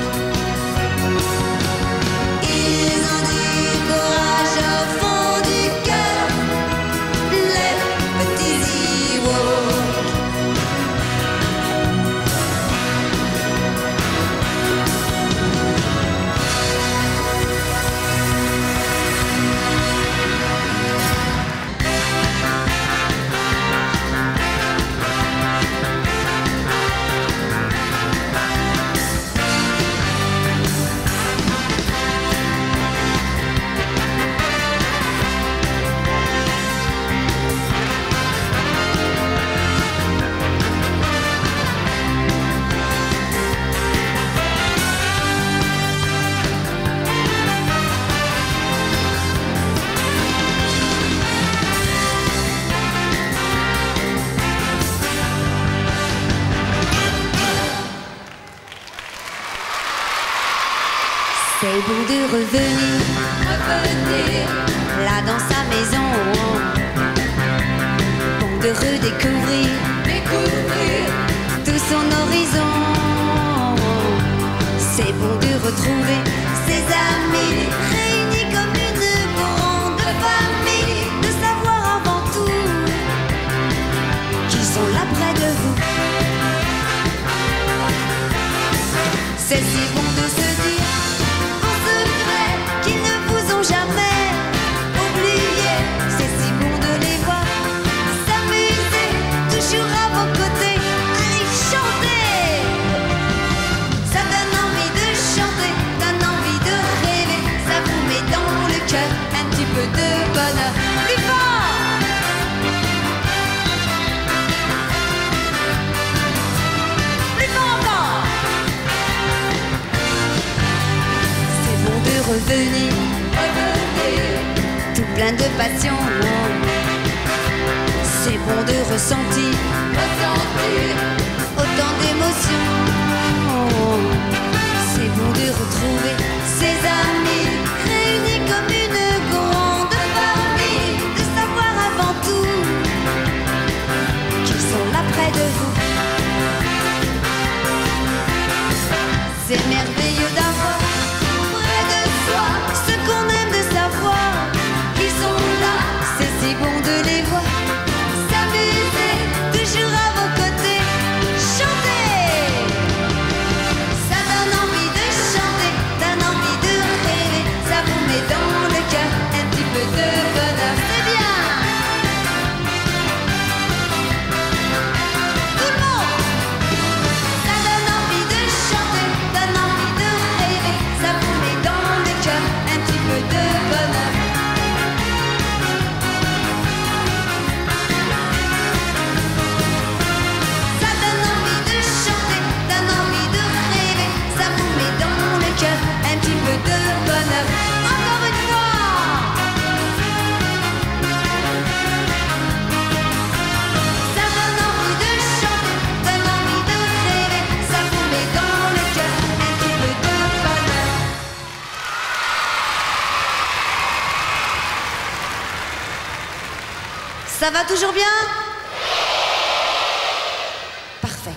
Ils ont du courage au fond du cœur, les petits Ewoks. C'est bon de revenir, revenir là dans sa maison. Bon de redécouvrir, découvrir tout son horizon. C'est bon de retrouver ses amis réunis comme une grande famille. De savoir avant tout qu'ils sont là près de vous. C'est si bon de se dire en secret qu'ils ne vous ont jamais oublié. C'est si bon de les voir s'amuser toujours à vos côtés. Allez chanter, ça donne envie de chanter, donne envie de rêver. Ça vous met dans le cœur un petit peu de bonheur. Plus fort, plus fort encore. C'est bon de revenir, revenir tout plein de passion. C'est bon de ressentir, ressentir autant d'émotions. C'est bon de retrouver ses amis réunis comme une grande famille. De savoir avant tout qu'ils sont là près de vous. C'est merveilleux d'avoir près de soi ce qu'on aime, de savoir qu'ils sont là. C'est si bon de les voir s'amuser toujours à vos côtés. Chanter, ça donne envie de chanter, donne envie de rêver. Ça vous met dans le cœur un petit peu de bonheur. C'est bien, tout le monde. Ça donne envie de chanter, donne envie de rêver. Ça vous met dans le cœur un petit peu de bonheur. Ça donne envie de chanter, donne envie de rêver. Ça vous met dans le cœur un petit peu de bonheur. Encore une fois. Ça donne envie de chanter, donne envie de rêver. Ça vous met dans le cœur un petit peu de bonheur. Ça va toujours bien? Parfait.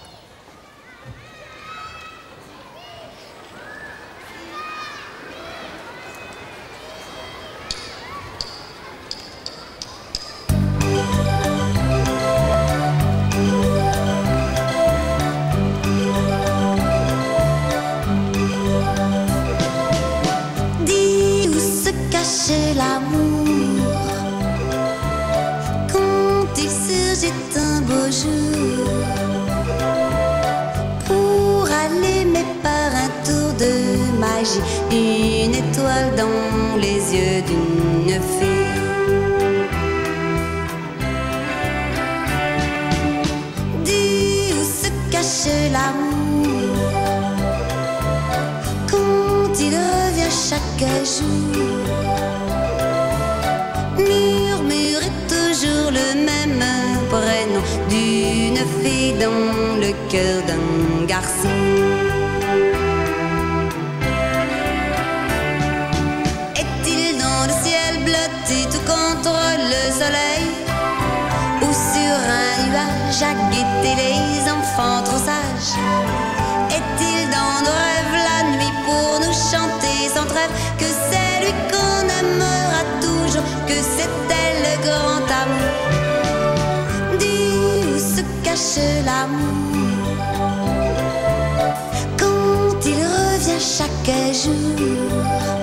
Dis où se cachait l'amour quand il surgit un beau jour pour allumer par un tour de magie une étoile dans les yeux d'une fille. Dis où se cache l'amour quand il revient chaque jour. Murmurer toujours le même prénom d'une fille dans le cœur d'un garçon. Est-il dans le ciel blotti tout contre le soleil, ou sur un nuage à guetter les enfants trop sages? Est-il dans nos rêves la nuit pour nous chanter sans trêve que c'est lui qu'on aimera toujours, que c'était le grand amour? Dis où se cache l'amour quand il revient chaque jour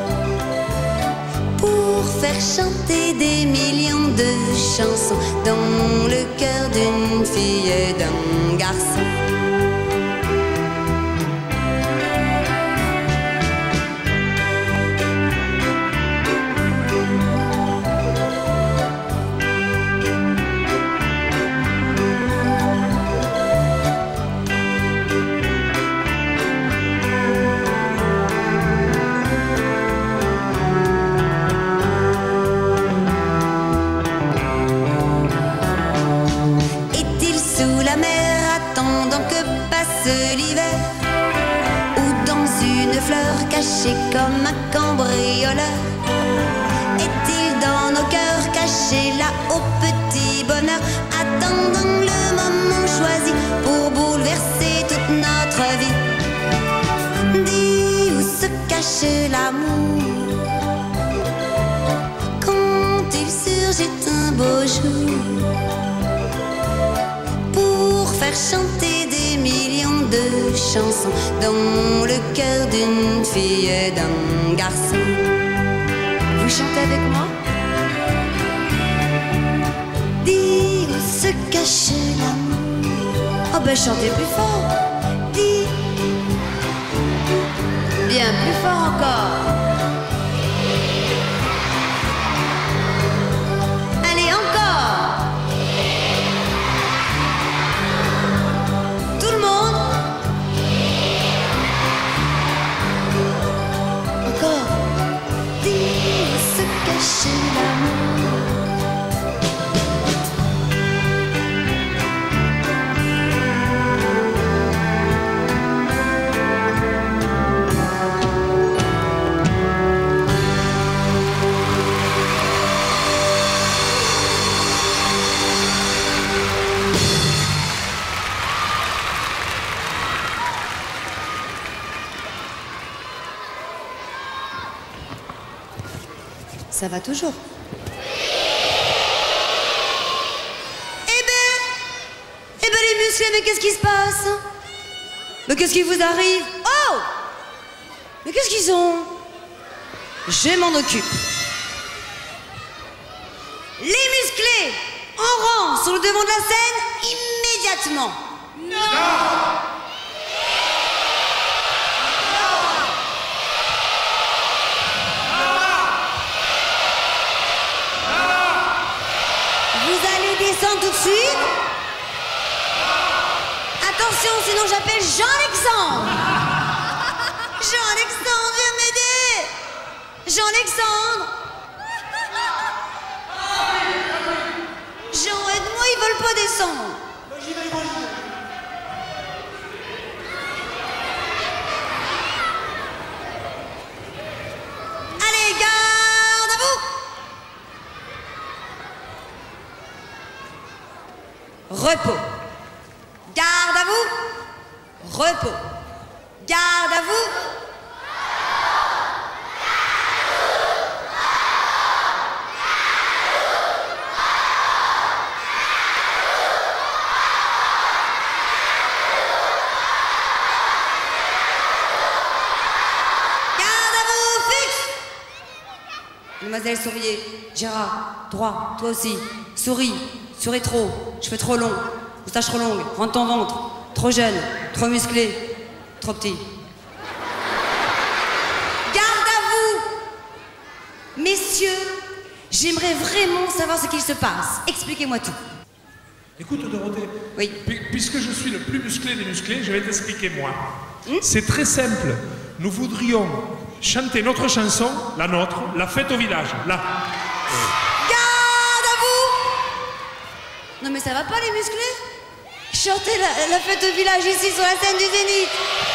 pour faire chanter des millions de chansons dans le cœur d'une fille et d'un garçon. caché comme un cambrioleur? Est-il dans nos cœurs caché là au petit bonheur, attendant le moment choisi pour bouleverser toute notre vie? Dis où se cache l'amour quand il surgit un beau jour pour faire chanter des millions de chansons dans le cœur d'une fille et d'un garçon. Vous chantez avec moi? Dis où se cache l'amour. Oh ben chantez plus fort. Dis. Bien plus fort encore. Allez encore. Tout le monde. Encore. Dis où se cache l'amour. Ça va toujours. Eh ben, eh ben les musclés, mais qu'est-ce qui se passe? Mais qu'est-ce qui vous arrive? Oh! Mais qu'est-ce qu'ils ont? Je m'en occupe. Les musclés, en rang sur le devant de la scène, immédiatement. Non! Descends tout de suite. Attention, sinon j'appelle Jean-Alexandre. Jean-Alexandre, viens m'aider. Jean-Alexandre. Jean, aide-moi, ils veulent pas descendre. J'y vais, moi, j'y vais. Allez, garde à vous. Repos. Garde à vous. Repos. Garde à vous. Garde à vous, fixe. Mademoiselle, souriez. Gérard, droit, toi aussi. Souris. Souris trop, cheveux trop longs, moustache trop longue, rentre ton ventre, trop jeune, trop musclé, trop petit. Garde à vous. Messieurs, j'aimerais vraiment savoir ce qu'il se passe. Expliquez-moi tout. Écoute Dorothée, Oui. pu- puisque je suis le plus musclé des musclés, je vais t'expliquer moi. Hmm? C'est très simple. Nous voudrions chanter notre chanson, la nôtre, la fête au village, là. Non mais ça va pas les musclés? Chanter la, la fête au village ici sur la scène du Zénith.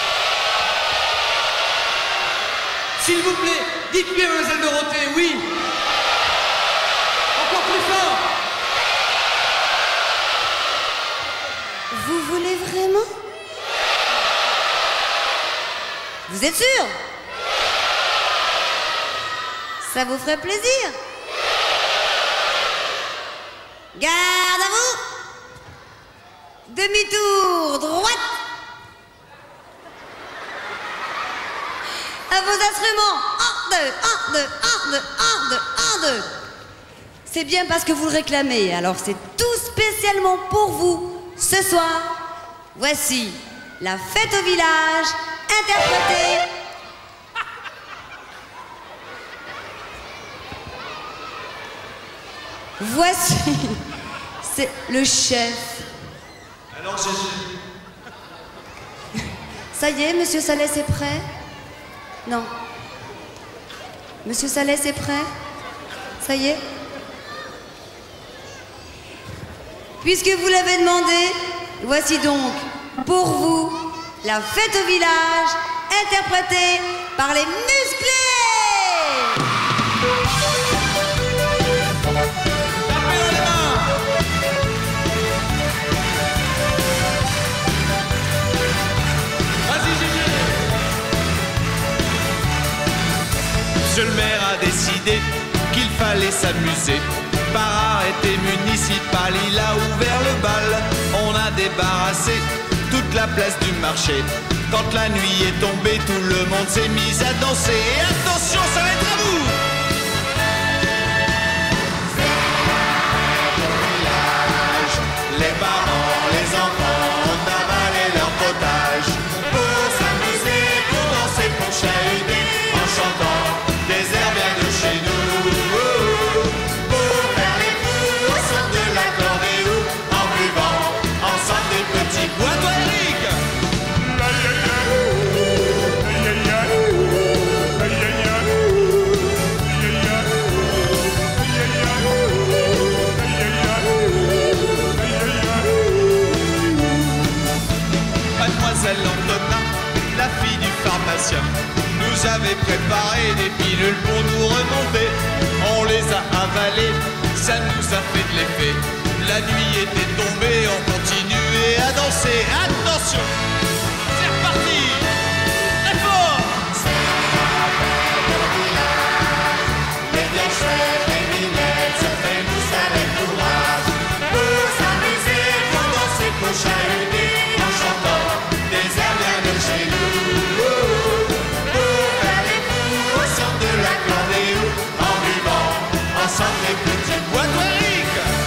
S'il vous plaît, dites-lui à Mademoiselle Dorothée, oui. Encore plus fort. Vous voulez vraiment? Vous êtes sûr? Ça vous ferait plaisir? Garde à vous. Demi-tour, droite. À vos instruments. Un, deux, un, deux, un, deux, un, deux, un, deux. C'est bien parce que vous le réclamez. Alors c'est tout spécialement pour vous. Ce soir, voici la fête au village, interprétée. Voici, c'est le chef. Alors Gégé, Ça y est, Monsieur Salès est prêt? Non. Monsieur Salès est prêt? Ça y est? Puisque vous l'avez demandé, voici donc pour vous la fête au village interprété par les Musclés. Tapez dans les mains. Vas-y, Gégé. Monsieur le maire a décidé qu'il fallait s'amuser. Par arrêté municipal, il a ouvert le bal. On a débarrassé toute la place du marché. Quand la nuit est tombée, tout le monde s'est mis à danser. Et attention, ça va être à vous. Les parents, les enfants ont avalé leur potage. Pour s'amuser, pour danser, pour chahuter, en chantant des airs bien de chez nous. Pour faire les fous au son de l'accordéon, en buvant ensemble des petits coups. À toi, Eric. Mademoiselle Antonin, la fille du pharmacien, nous avait préparé des pilules pour nous remonter. On les a avalées, ça nous a fait de l'effet. La nuit était tombée, on continuait à danser. Attention, c'est reparti. Très fort. Les vieilles chouettes, les minettes se frémissent avec courage. Pour s'amuser, pour danser, pour chahuter, en chantant des airs bien de chez nous. Pour faire les fous au son de l'accordéon, en buvant ensemble des petits pois d'Eric.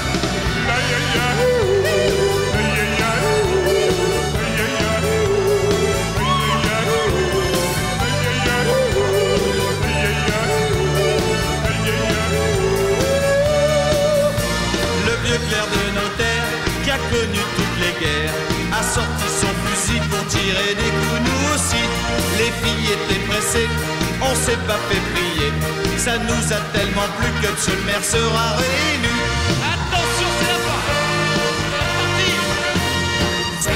Clerc de notaire qui a connu toutes les guerres a sorti son fusil pour tirer des coups, nous aussi. Les filles étaient pressées, on s'est pas fait prier. Ça nous a tellement plu que monsieur le maire sera réélu. Attention, c'est la fin. C'est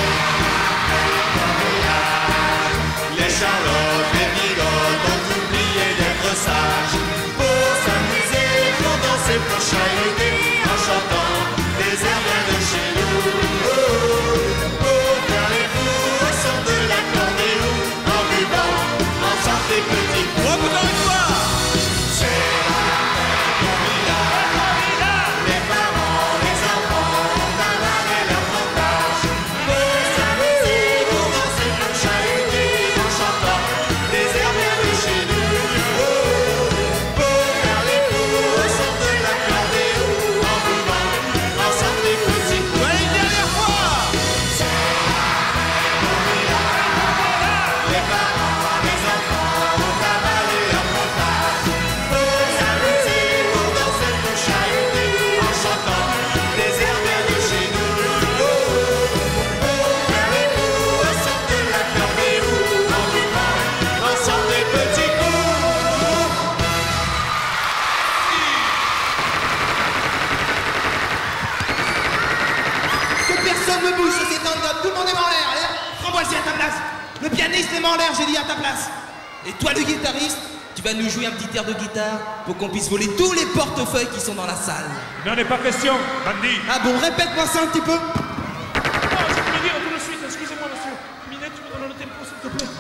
parti. Les Charlottes, les bigotes ont oublié d'être sages. Pour s'amuser, pour danser, pour chahuter, en chantant des airs bien de chez nous. Pour faire les fous au son de l'accordéon, en buvant ensemble des petits coups. Encore une fois. C'est la fête au village. Les parents, les enfants ont avalé leur potage. Pour s'amuser, pour danser, pour chahuter, en chantant des airs bien de chez nous. Pour faire les fous au son de l'accordéon, en buvant ensemble des petits coups. Allez, une dernière fois. C'est la fête au village. Les parents, les enfants ont avalé leur potage. Pour s'amuser, pour danser, pour chahuter, en chantant des airs bien de chez nous. Pour faire les fous au son de l'accordéon, en buvant ensemble des petits coups. Que personne ne bouge, c'est stand up, tout le monde est en l'air, allez, renvoie-y à ta place. Le pianiste est en l'air, j'ai dit à ta place. Et toi le guitariste, tu vas nous jouer un petit air de guitare pour qu'on puisse voler tous les portefeuilles qui sont dans la salle. Il n'en est pas question, bandit. Ah bon, répète-moi ça un petit peu. Non, je peux le dire tout de suite, excusez-moi, monsieur. Minette, tu me donnes le tempo, s'il te plaît.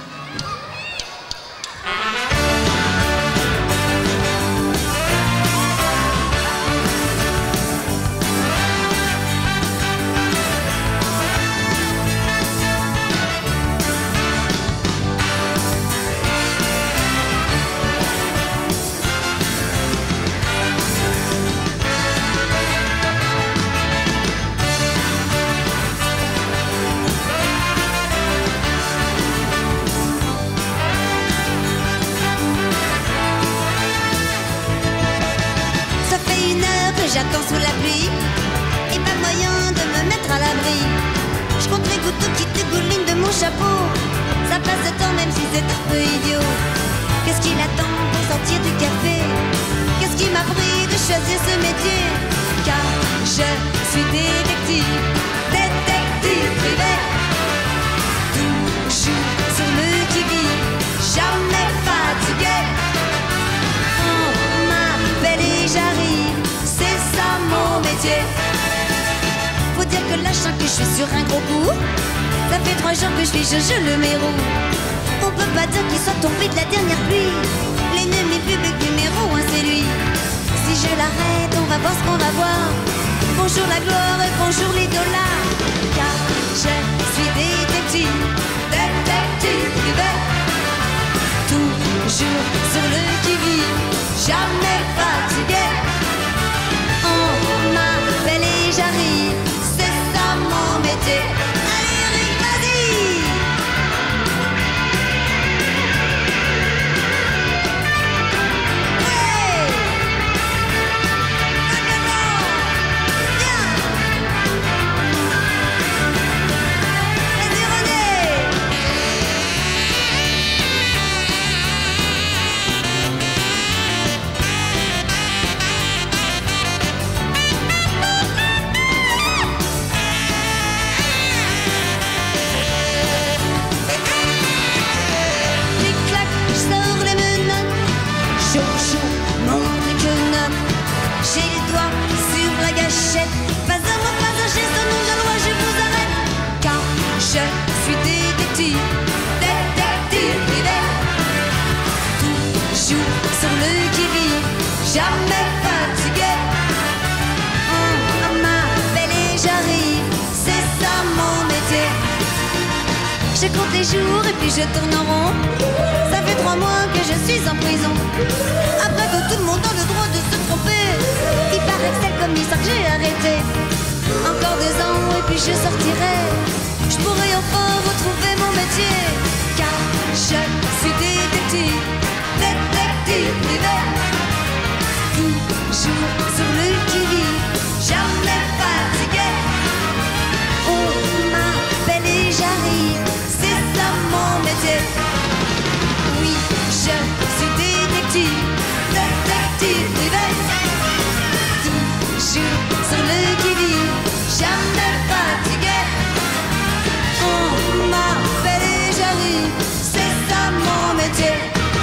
Ça fait une heure que j'attends sous la pluie et pas moyen de me mettre à l'abri. Je compte les gouttes qui dégoulinent de mon chapeau. Ça passe le temps même si c'est un peu idiot. Qu'est-ce qu'il attend pour sortir du café? Qu'est-ce qui m'a pris de choisir ce métier? Car je suis détective, détective privé. Toujours sur le qui-vive, moi genre que je suis Jojo le méro. On peut pas dire qu'il soit tombé de la dernière pluie. L'ennemi public numéro un c'est lui. Si je l'arrête on va voir ce qu'on va voir. Bonjour la gloire et bonjour les dollars. Car je suis détective, détective privé. Toujours sur le qui-vive, jamais fatigué. On m'appelle et j'arrive, c'est ça mon métier. Allez Eric, vas-y. Ouais. Viens. Vas-y René. J'ai les doigts sur la gâchette. Pas un mot, pas un geste, au nom de la loi, je vous arrête. Quand je suis détective, détective privé. Toujours sur le qui-vive, jamais fatigué. On m'appelle et j'arrive, c'est ça mon métier. Je compte les jours et puis je tourne en rond. Ça fait trois mois que je suis en prison. Après que tout le monde a le droit de se tromper, il paraît que c'est le commissaire que j'ai arrêté. Encore deux ans et puis je sortirai. Je pourrai enfin retrouver mon métier. Car je suis détective, détective privé. Toujours sur le qui-vive, jamais fatigué. On m'appelle et j'arrive, c'est ça mon métier. Oui, je suis détective, détective privé. Toujours sur le qui-vive, jamais fatigué. On m'appelle et j'arrive, c'est ça mon métier.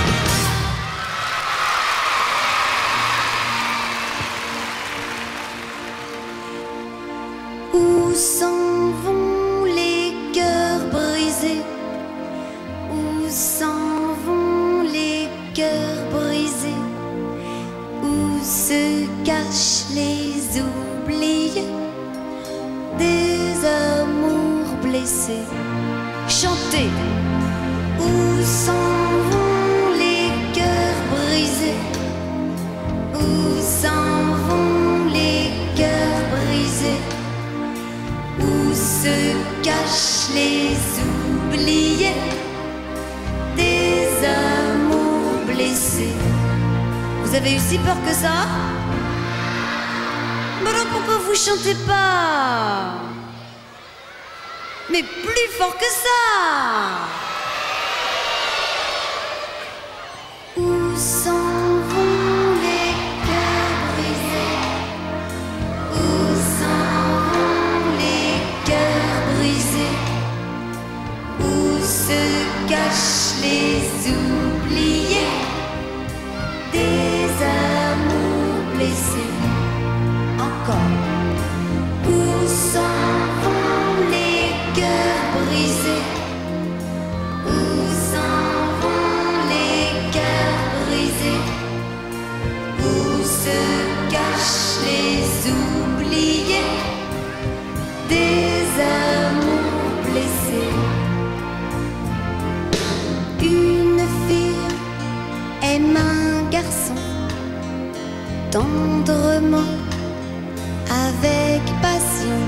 Où s'en vont les cœurs brisés? Où s'en vont les cœurs brisés? Où se cachent les oubliés des amours blessés? Chantez. Où s'en vont les cœurs brisés? Où s'en vont les cœurs brisés? Où se cachent les oubliés des amours blessés? Vous avez eu si peur que ça? Mais alors pourquoi vous chantez pas? Mais plus fort que ça! Où s'en vont les cœurs brisés? Où s'en vont les cœurs brisés? Où se cachent les oubliés des amours blessés? Encore. Où s'en vont les cœurs brisés? Où s'en vont les cœurs brisés? Où se cachent les oubliés des amours blessés? Une fille aime un garçon tendrement, avec passion.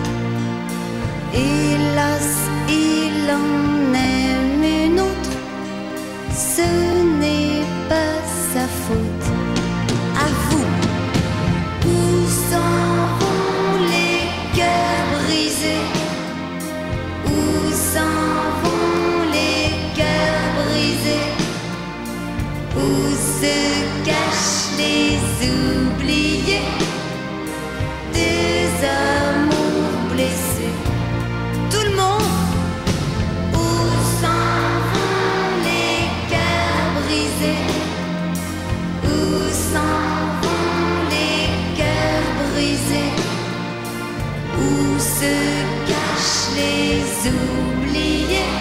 Hélas, il en aime une autre. Ce n'est pas sa faute. À vous. Où s'en vont les cœurs brisés? Où s'en vont les cœurs brisés? Où se cachent les oubliés des amours blessés? Tout le monde. Où s'en vont les cœurs brisés? Où s'en vont les cœurs brisés? Où se cachent les oubliés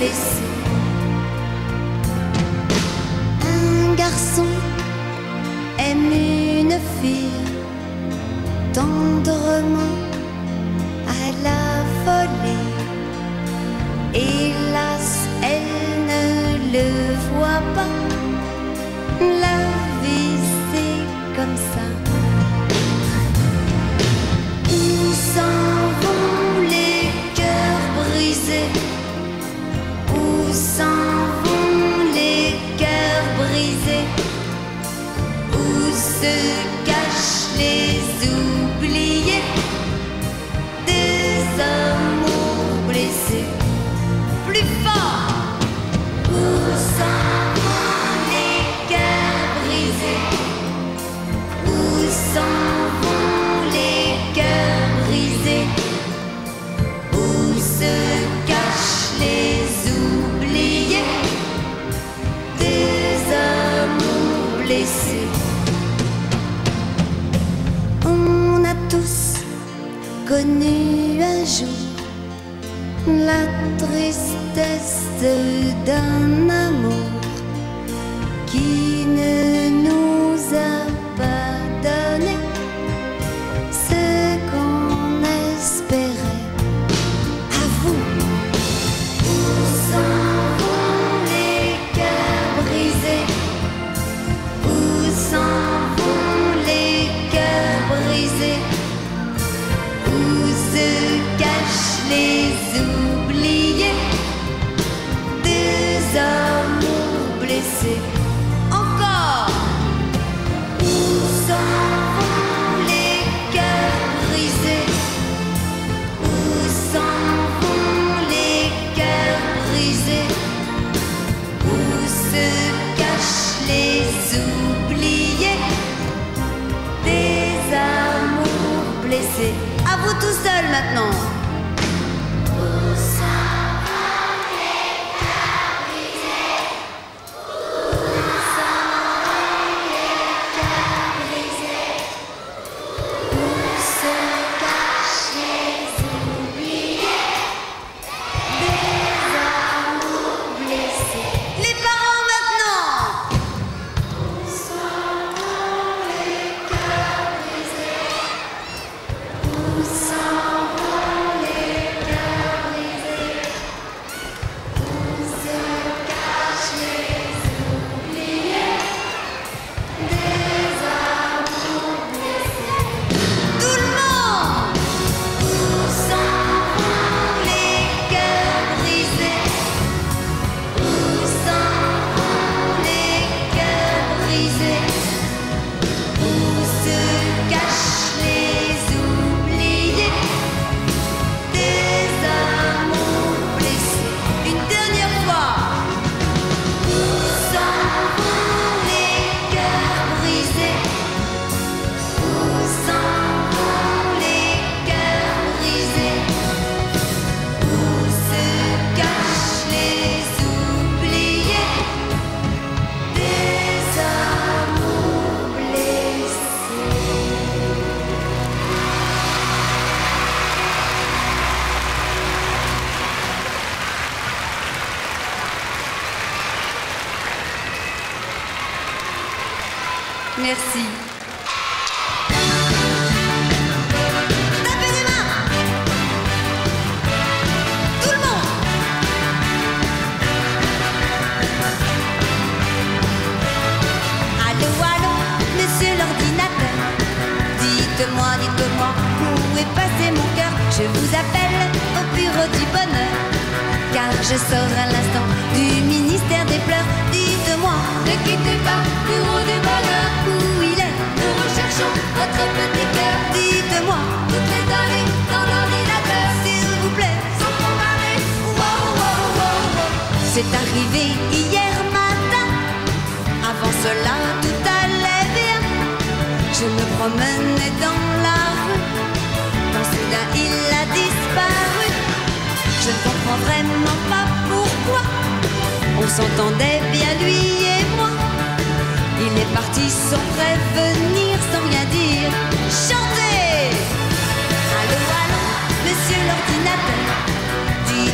blessé. Un garçon aime une fille tendrement à la volée. Hélas, elle ne le voit pas. La vie c'est comme ça. Où s'en vont les cœurs brisés? Où s'en vont les cœurs brisés? Où se cachent les oubliés des amours blessés? Plus fort! Où s'en vont les cœurs brisés? Où s'en vont les cœurs brisés? Où se cachent les oubliés des amours blessés? On a tous connu un jour la tristesse d'un amour qui ne nous a pas donné ce qu'on espérait. À vous. Où s'en vont les cœurs brisés? Où s'en vont les cœurs brisés? Où se cachent les oubliés des amours blessés? Encore! Où s'en vont les cœurs brisés? Où s'en vont les cœurs brisés? Où se cachent les oubliés des amours blessés? À vous tout seul maintenant. Merci. Tapez des mains. Tout le monde. Allô, allô, monsieur l'ordinateur. Dites-moi, dites-moi, où est passé mon cœur? Je vous appelle au bureau du bonheur, car je sors à l'instant du ministère des pleurs. Dites-moi, Ne quittez pas le bureau du bonheur. où il est? Nous recherchons votre petit cœur. Dites-moi, Toutes les données dans l'ordinateur. s'il vous plaît. Sans comparer. Wow, wow, wow, wow. C'est arrivé hier matin. Avant cela, tout allait bien. Je me promenais dans la rue, quand soudain il a disparu. Je ne comprends vraiment pas pourquoi. On s'entendait bien lui et moi. Il est parti sans prévenir, sans rien dire. Chantez! Allô, allô, monsieur l'ordinateur. Dites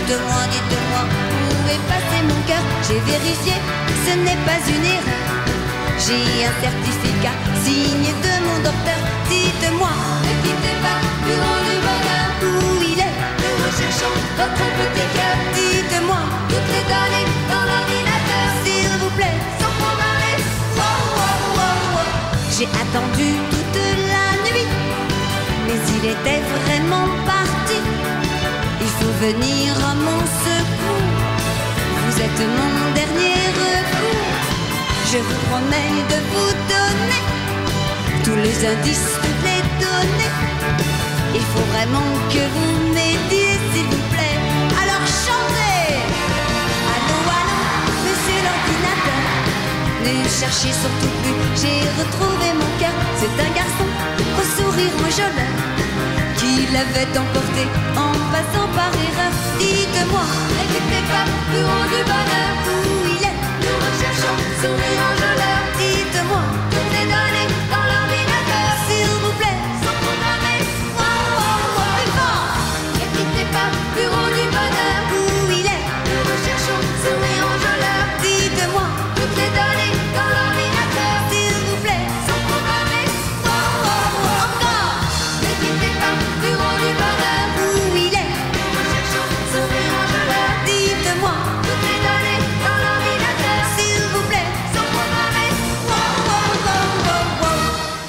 Dites-moi, dites-moi, où est passé mon cœur? J'ai vérifié, ce n'est pas une erreur. J'ai un certificat signé de mon docteur. Dites-moi, Ne quittez pas, bureau du bonheur. où il est? Nous recherchons votre petit cœur. Dites-moi, Toutes les données dans l'ordinateur. s'il vous plaît. Sans programmer. Wow, wow, wow, wow. J'ai attendu toute la nuit, mais il était vraiment parti. Il faut venir à mon secours. Vous êtes mon dernier recours. Je vous promets de vous donner tous les indices, toutes les données. Il faut vraiment que vous m'aidiez, s'il vous plaît. Alors chantez! Allô, allô, monsieur l'ordinateur. Ne cherchez surtout plus, j'ai retrouvé mon cœur. C'est un garçon au sourire enjôleur qui l'avait emporté en passant par erreur. Dites-moi, Ne quittez pas, bureau du bonheur. où il est? Nous recherchons sourire enjôleur. Dites-moi, Toutes les données dans l'ordinateur. s'il vous plaît. Sans programmer. Wow, wow, wow, plus fort. Ne quittez pas, bureau du bonheur. Où il est? Nous recherchons sourire enjôleur. Dites-moi, Toutes les données dans l'ordinateur. s'il vous plaît. Sans programmer. Wow, wow, wow, encore. Ne quittez pas, bureau du bonheur. Où il est? Nous recherchons sourire enjôleur. Dites-moi, Toutes les données dans l'ordinateur. s'il vous plaît. Sans programmer. Wow, wow, wow, wow, wow.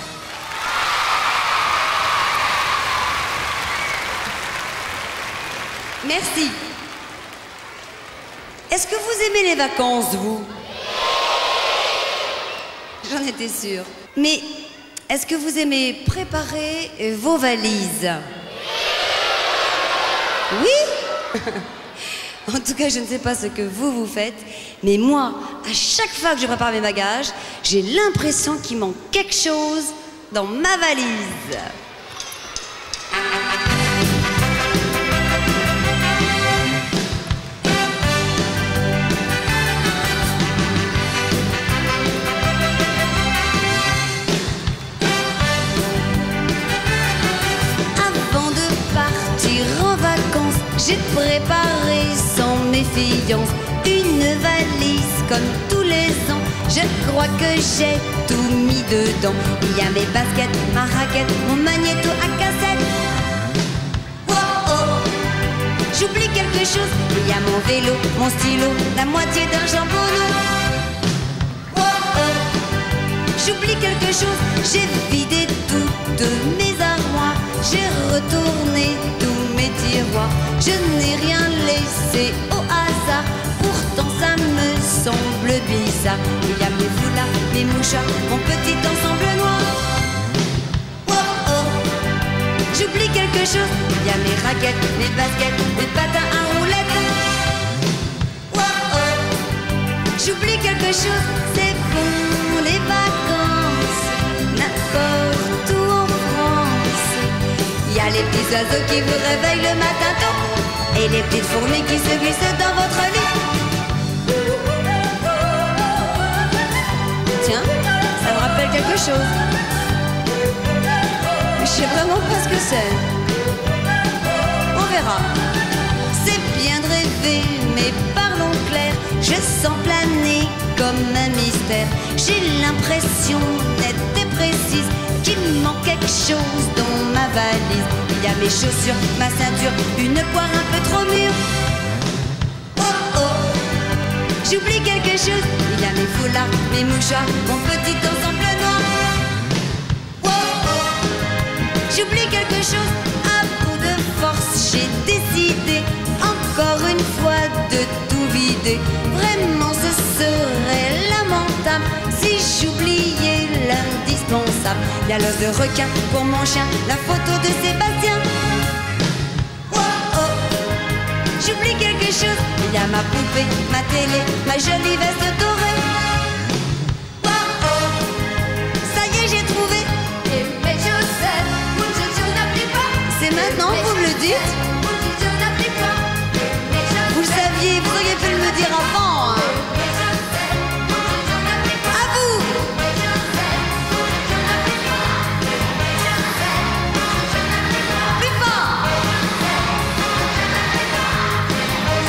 Merci. Est-ce que vous aimez les vacances, vous? J'en étais sûre. Mais est-ce que vous aimez préparer euh, vos valises? Oui? En tout cas, je ne sais pas ce que vous, vous faites, mais moi, à chaque fois que je prépare mes bagages, j'ai l'impression qu'il manque quelque chose dans ma valise. Avant de partir en vacances, j'ai préparé sans méfiance une valise comme tous les ans. Je crois que j'ai tout mis dedans. Il y a mes baskets, ma raquette, mon magnéto à cassette. Oh oh, j'oublie quelque chose. Il y a mon vélo, mon stylo, la moitié d'un jambonneau. Oh oh, j'oublie quelque chose. J'ai vidé toutes mes armoires. J'ai retourné tous mes tiroirs. Je n'ai rien laissé au hasard. Pourtant ça me semble bizarre. Il y a mes foulards, mes mouchoirs, mon petit ensemble noir. Oh oh, j'oublie quelque chose. Il y a mes raquettes, mes baskets, mes patins à roulettes. Oh oh, j'oublie quelque chose. C'est bon, les vacances, n'importe où en France. Il y a les petits oiseaux qui vous réveillent le matin tôt et les petites fourmis qui se glissent dans votre lit. Tiens, ça me rappelle quelque chose. Je sais vraiment pas ce que c'est. On verra. C'est bien de rêver, mais parlons clair. Je sens planer comme un mystère. J'ai l'impression nette et précise qu'il manque quelque chose dans ma valise. Il y a mes chaussures, ma ceinture, une poire un peu trop mûre. Oh oh, j'oublie quelque chose. Il y a mes foulards, mes mouchoirs, mon petit ensemble noir. Oh oh, j'oublie quelque chose. À bout de force, j'ai décidé encore une fois de tout vider. Vraiment, ce serait lamentable si j'oubliais l'indispensable. Il y a l'œuf de requin pour mon chien, la photo de Sébastien. Oh oh, j'oublie quelque chose. Il y a ma poupée, ma télé, ma jolie veste dorée. Oh oh, ça y est, j'ai trouvé. Et mes chaussettes, mon jojo n'applique pas. C'est maintenant que vous me le dites? Mon jojo n'applique pas. Mes chaussettes, Vous le saviez, vous auriez pu me le dire avant. Hein. mes chaussettes, mon jojo n'applique pas. À vous. Mes chaussettes, mon jojo n'applique pas. Mes chaussettes, mon jojo n'applique pas. Plus fort. Mes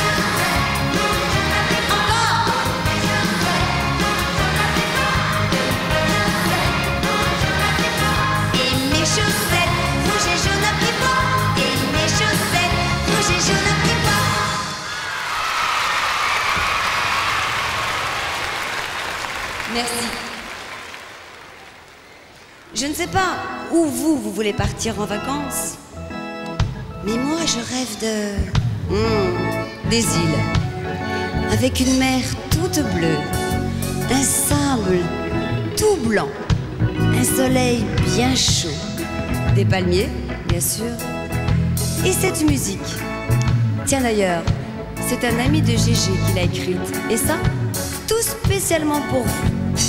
Merci. Je ne sais pas où vous, vous voulez partir en vacances, mais moi, je rêve de... Mmh, des îles, avec une mer toute bleue, un sable tout blanc, un soleil bien chaud, des palmiers, bien sûr, et cette musique. Tiens d'ailleurs, c'est un ami de Gégé qui l'a écrite, et ça, tout spécialement pour vous.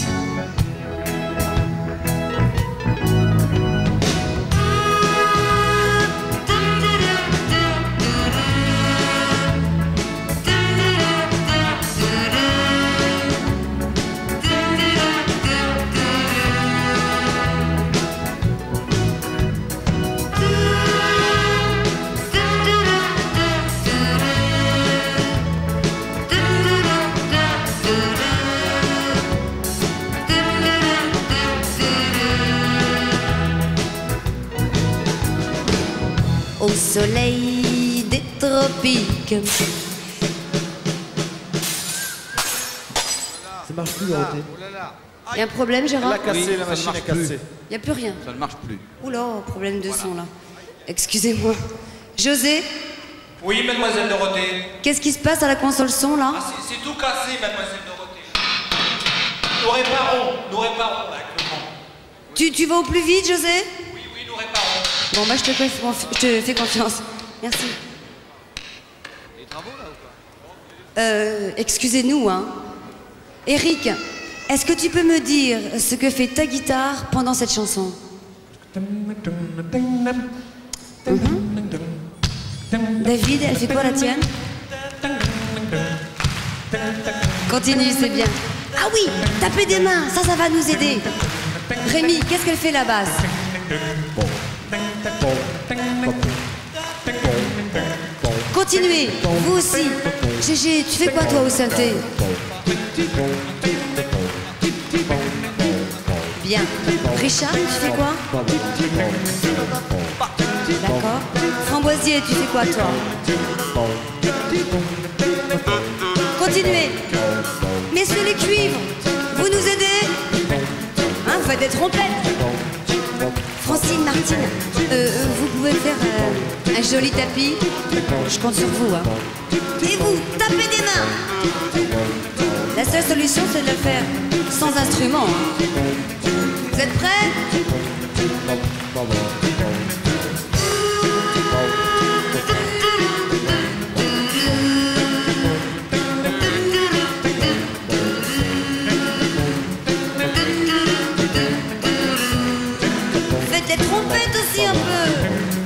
Au soleil des tropiques. Ça marche plus, Dorothée. Il y a un problème, Gérard? Elle a cassé, la machine a cassé. Il n'y a plus rien. Ça ne marche plus. Oula, problème de son là. Excusez-moi. José, Oui, mademoiselle Dorothée. qu'est-ce qui se passe à la console son là? Ah, c'est c'est tout cassé, mademoiselle Dorothée. Nous réparons, nous réparons là, actuellement. Tu, tu vas au plus vite, José? Oui, oui, nous réparons. Bon, bah je te, fais confi- je te fais confiance. Merci. Les travaux là ou pas? Euh, excusez-nous, hein. Eric, est-ce que tu peux me dire ce que fait ta guitare pendant cette chanson? David, elle fait quoi la tienne? Continue, c'est bien. Ah oui, taper des mains, ça, ça va nous aider. Rémi, qu'est-ce qu'elle fait la basse? Continuez, vous aussi. Gégé, tu fais quoi toi au synthé? Bien. Richard, tu fais quoi? D'accord. Framboisier, tu fais quoi toi? Continuez. Messieurs les cuivres, vous nous aidez? Hein, vous faites des trompettes. Francine, Martine, euh, vous pouvez faire euh, un joli tapis? Je compte sur vous, hein. Et vous, tapez des mains. La seule solution, c'est de le faire sans instrument. Hein. Vous êtes prêts? Faites des trompettes aussi un peu.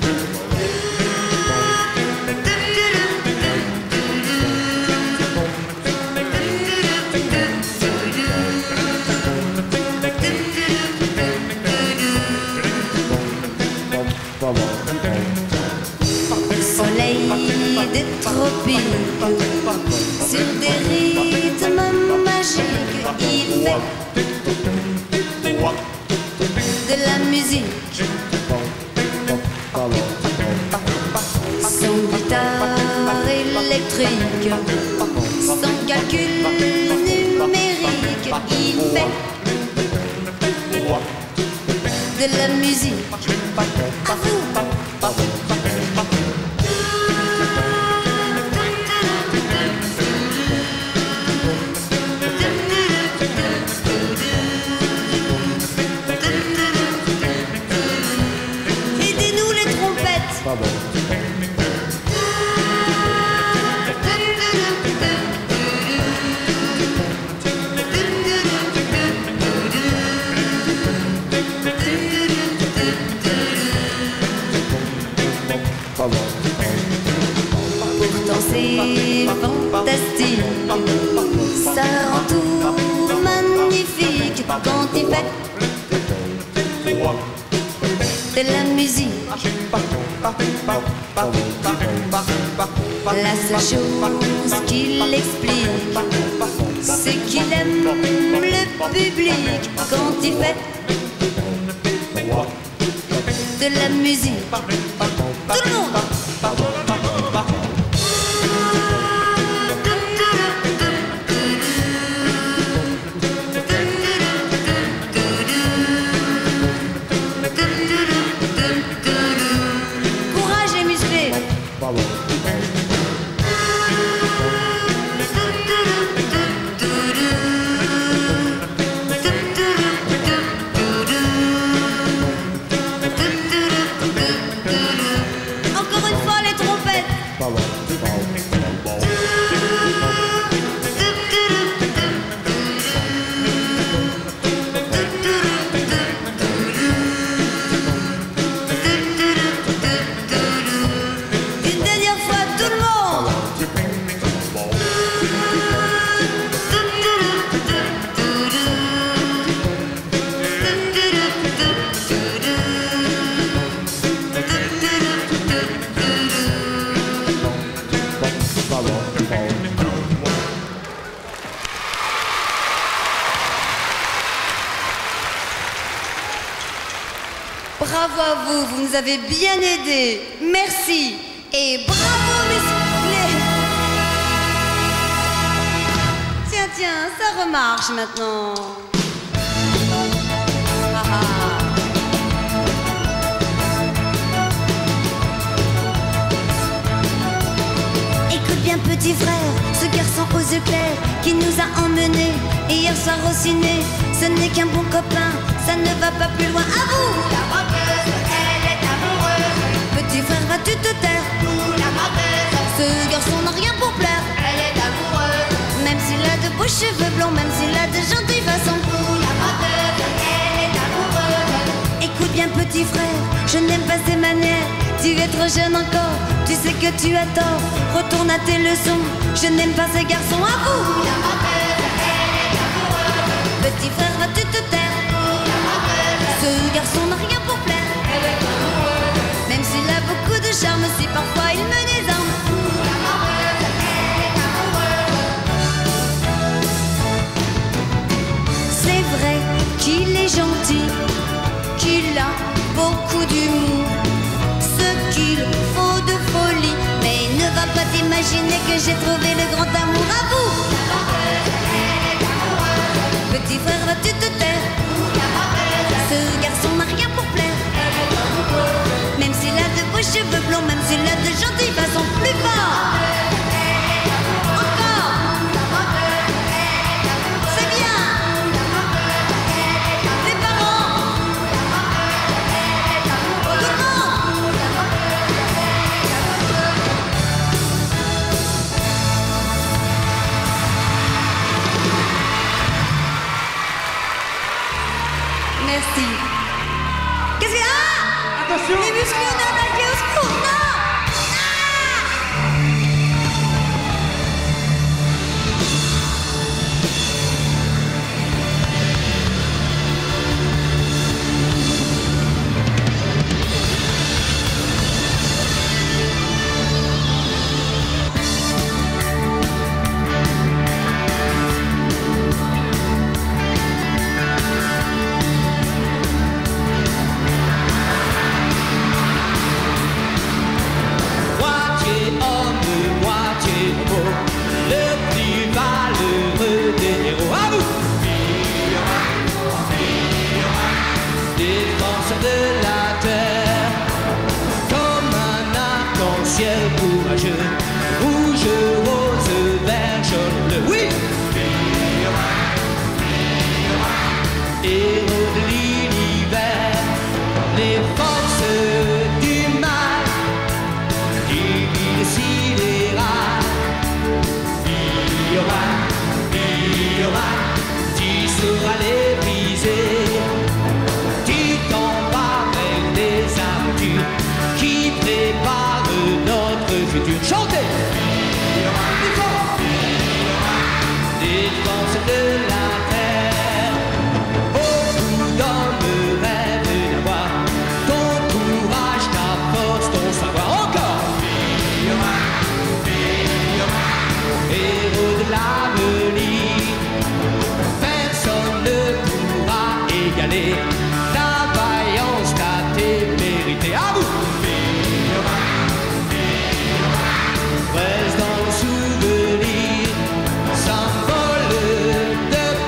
Soleil des tropiques, sur des rythmes magiques, il fait de la musique. Son guitare électrique, son calcul numérique, il fait de la musique. À vous. Aidez-nous les trompettes. Pourtant c'est fantastique, ça rend tout magnifique quand il fait de la musique. La seule chose qu'il explique, c'est qu'il aime le public quand il fait de la musique. Tout le monde. Bravo à vous, vous nous avez bien aidés. Merci. Et bravo, musclés. Tiens, tiens, ça remarche maintenant. Ah, ah. Écoute bien, petit frère, ce garçon aux yeux clairs qui nous a emmenés hier soir au ciné. Ce n'est qu'un bon copain, ça ne va pas plus loin. À vous! La menteuse, elle est amoureuse. Petit frère, vas-tu te taire? Ou la menteuse. Ce garçon n'a rien pour plaire. Elle est amoureuse. Même s'il a de beaux cheveux blonds, même s'il a de gentilles façons. Ou la menteuse, elle est amoureuse. Écoute bien, petit frère, je n'aime pas ses manières. Tu es trop jeune encore, tu sais que tu as tort. Retourne à tes leçons, je n'aime pas ces garçons. À vous! La menteuse, elle est amoureuse. Petit frère, vas-tu te taire? Ce garçon n'a rien pour plaire. Elle est amoureuse. Même s'il a beaucoup de charme, si parfois il me désarme. La menteuse, elle est amoureuse. C'est vrai qu'il est gentil, qu'il a beaucoup d'humour, ce qu'il faut de folie. Mais ne va pas t'imaginer que j'ai trouvé le grand amour. À vous! La menteuse, elle est amoureuse. Petit frère, vas-tu te taire? Ce garçon n'a rien pour plaire. Même s'il a de beaux cheveux blonds, même s'il a de gentilles façons. Plus fort. Encore. C'est bien. Les parents. Tout le monde. Merci. Qu'est-ce qu'il y a? Attention! Les muscles, on a attaqué au secours! Non! Reste dans le souvenir, symbole de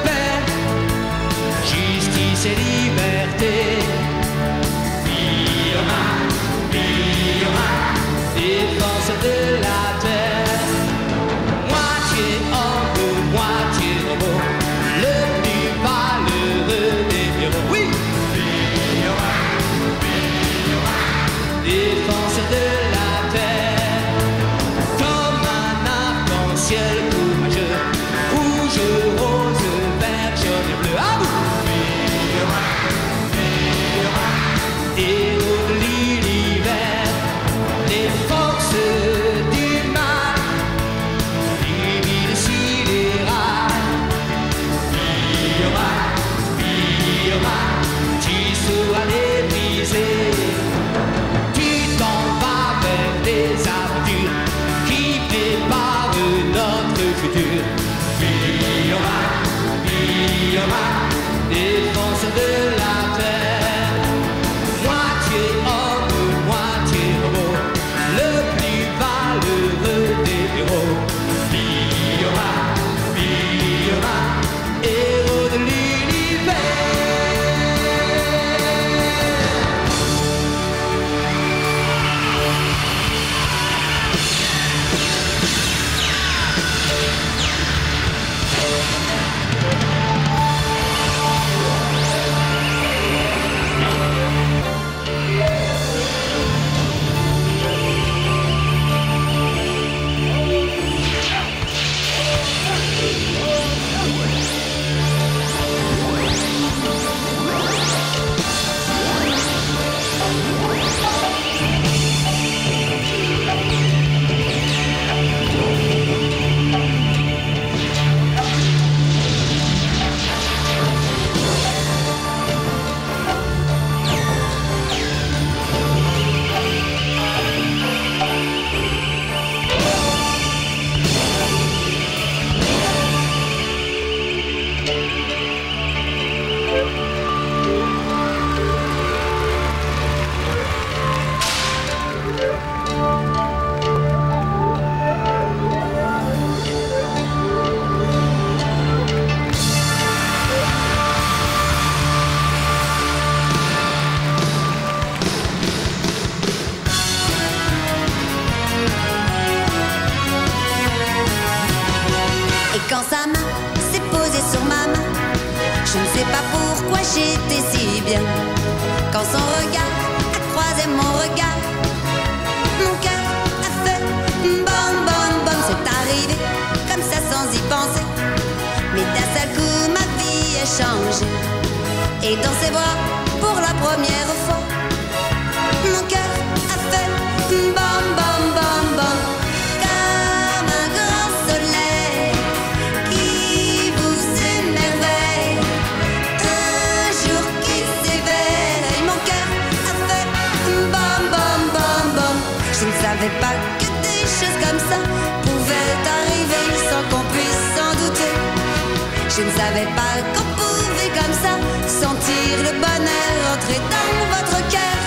quand sa main s'est posée sur ma main, je ne sais pas pourquoi j'étais si bien. Quand son regard a croisé mon regard, mon cœur a fait bam bam bam. C'est arrivé comme ça sans y penser, mais d'un seul coup ma vie a changé. Et dans ses bras, pour la première fois, mon cœur a fait bam bam bam bam. Comme un grand soleil qui vous émerveille, un jour qui s'éveille, mon cœur a fait bam bam bam bam. Je ne savais pas que des choses comme ça pouvaient arriver sans qu'on puisse s'en douter. Je ne savais pas qu'on pouvait comme ça sentir le bonheur entrer dans votre cœur.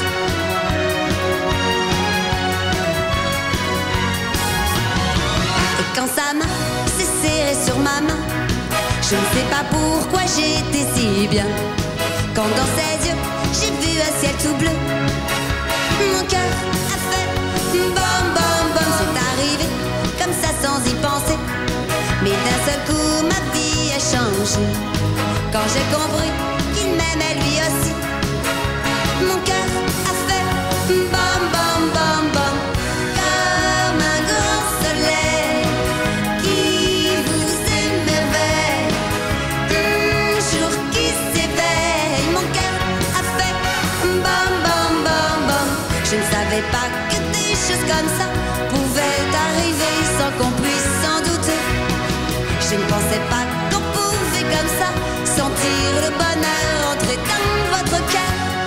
Et quand sa main s'est serrée sur ma main, je ne sais pas pourquoi j'étais si bien. Quand dans ses yeux j'ai vu un ciel tout bleu, mon cœur a fait bam bam bam. C'est arrivé comme ça sans y penser, mais d'un seul coup ma vie a changé. Quand j'ai compris qu'il m'aimait lui aussi, mon cœur a fait bam bam bam bam. Comme un grand soleil qui vous émerveille, un jour qui s'éveille, mon cœur a fait bam bam bam bam. Je ne savais pas que des choses comme ça pouvaient arriver sans qu'on puisse s'en douter. Je ne pensais pas qu'on pouvait comme ça sentir le bonheur entrer dans votre cœur.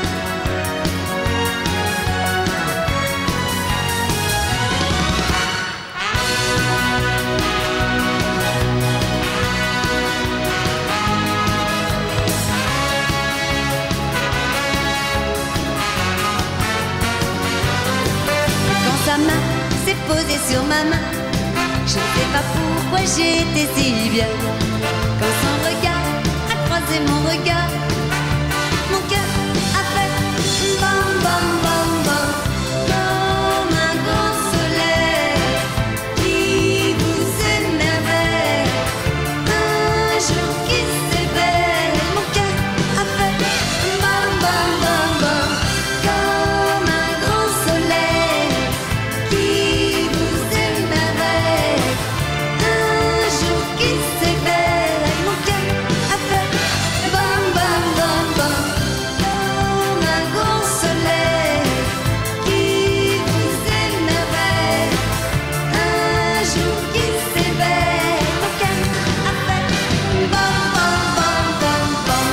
Quand sa main s'est posée sur ma main, je ne sais pas pourquoi j'étais si bien. Quand son regard a croisé mon regard, mon cœur a fait bam bam bam bam. Comme un grand soleil qui vous émerveille, un jour qui s'éveille, mon cœur a fait bam bam bam bam. Comme un grand soleil qui vous émerveille, un jour qui s'éveille, mon cœur a fait bam bam bam bam. Comme un grand soleil qui vous émerveille, un jour qui s'éveille, mon cœur a fait bam bam bam bam bam.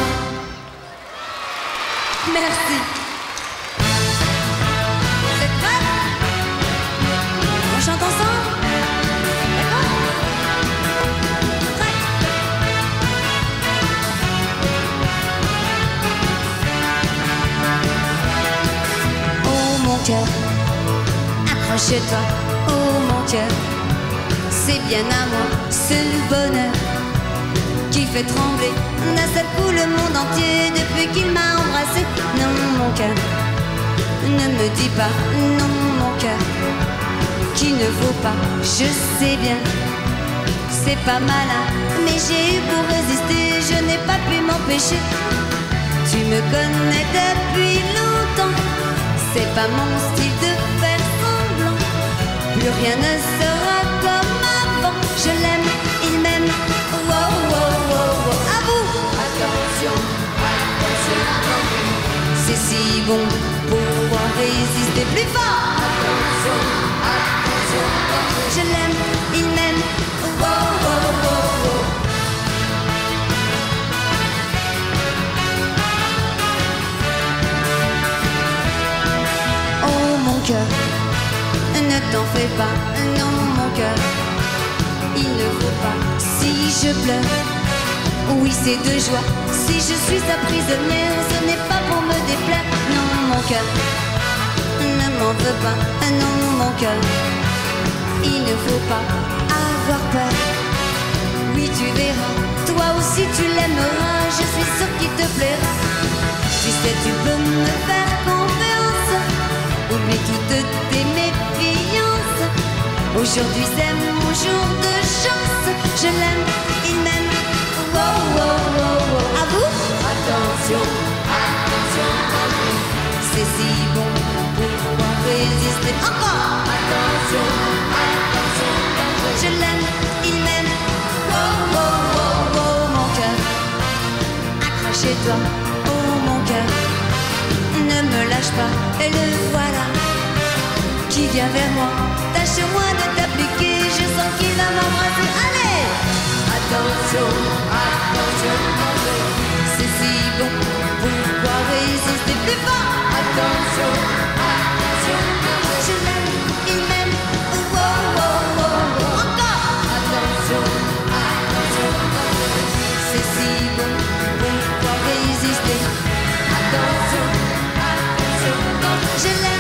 Merci. Vous êtes prêts? On chante ensemble? D'accord? Prêts? Oh mon cœur, accroche-toi, oh mon cœur, c'est bien à moi, c'est le bonheur qui fait trembler d'un seul coup le monde entier depuis qu'il m'a embrassé. Non mon cœur, ne me dis pas non mon cœur, qui ne vaut pas, je sais bien, c'est pas malin, mais j'ai eu pour résister, je n'ai pas pu m'empêcher. Tu me connais depuis longtemps, c'est pas mon style de faire semblant, plus rien ne sera comme avant. Je l'aime, il m'aime, wow wow wow wow. À vous, attention, attention, c'est si bon, pourquoi résister plus fort? Attention, attention, je l'aime, il m'aime, wow wow wow wow. Oh mon cœur, ne t'en fais pas, non mon cœur, il ne faut pas, si je pleure, oui c'est de joie, si je suis sa prisonnière, ce n'est pas pour me déplaire, non mon cœur, ne m'en veux pas, non mon cœur, il ne faut pas avoir peur, oui tu verras, toi aussi tu l'aimeras, je suis sûre qu'il te plaira, tu sais tu peux me faire confiance, oublie toutes tes méfiances, aujourd'hui c'est mon jour de chance, je l'aime, encore. Attention, attention, je l'aime, il m'aime. Oh, oh, oh, oh, mon cœur. Accroche-toi, oh, mon cœur. Ne me lâche pas, et le voilà qui vient vers moi. Tâche-moi de t'appliquer, je sens qu'il va m'embrasser. Allez! Attention, attention, c'est si bon, pourquoi résister plus fort? Attention, attention, je l'aime, il m'aime. Oh, oh, oh, oh, encore! Attention, attention, c'est si bon, pourquoi résister? Attention, attention, je l'aime.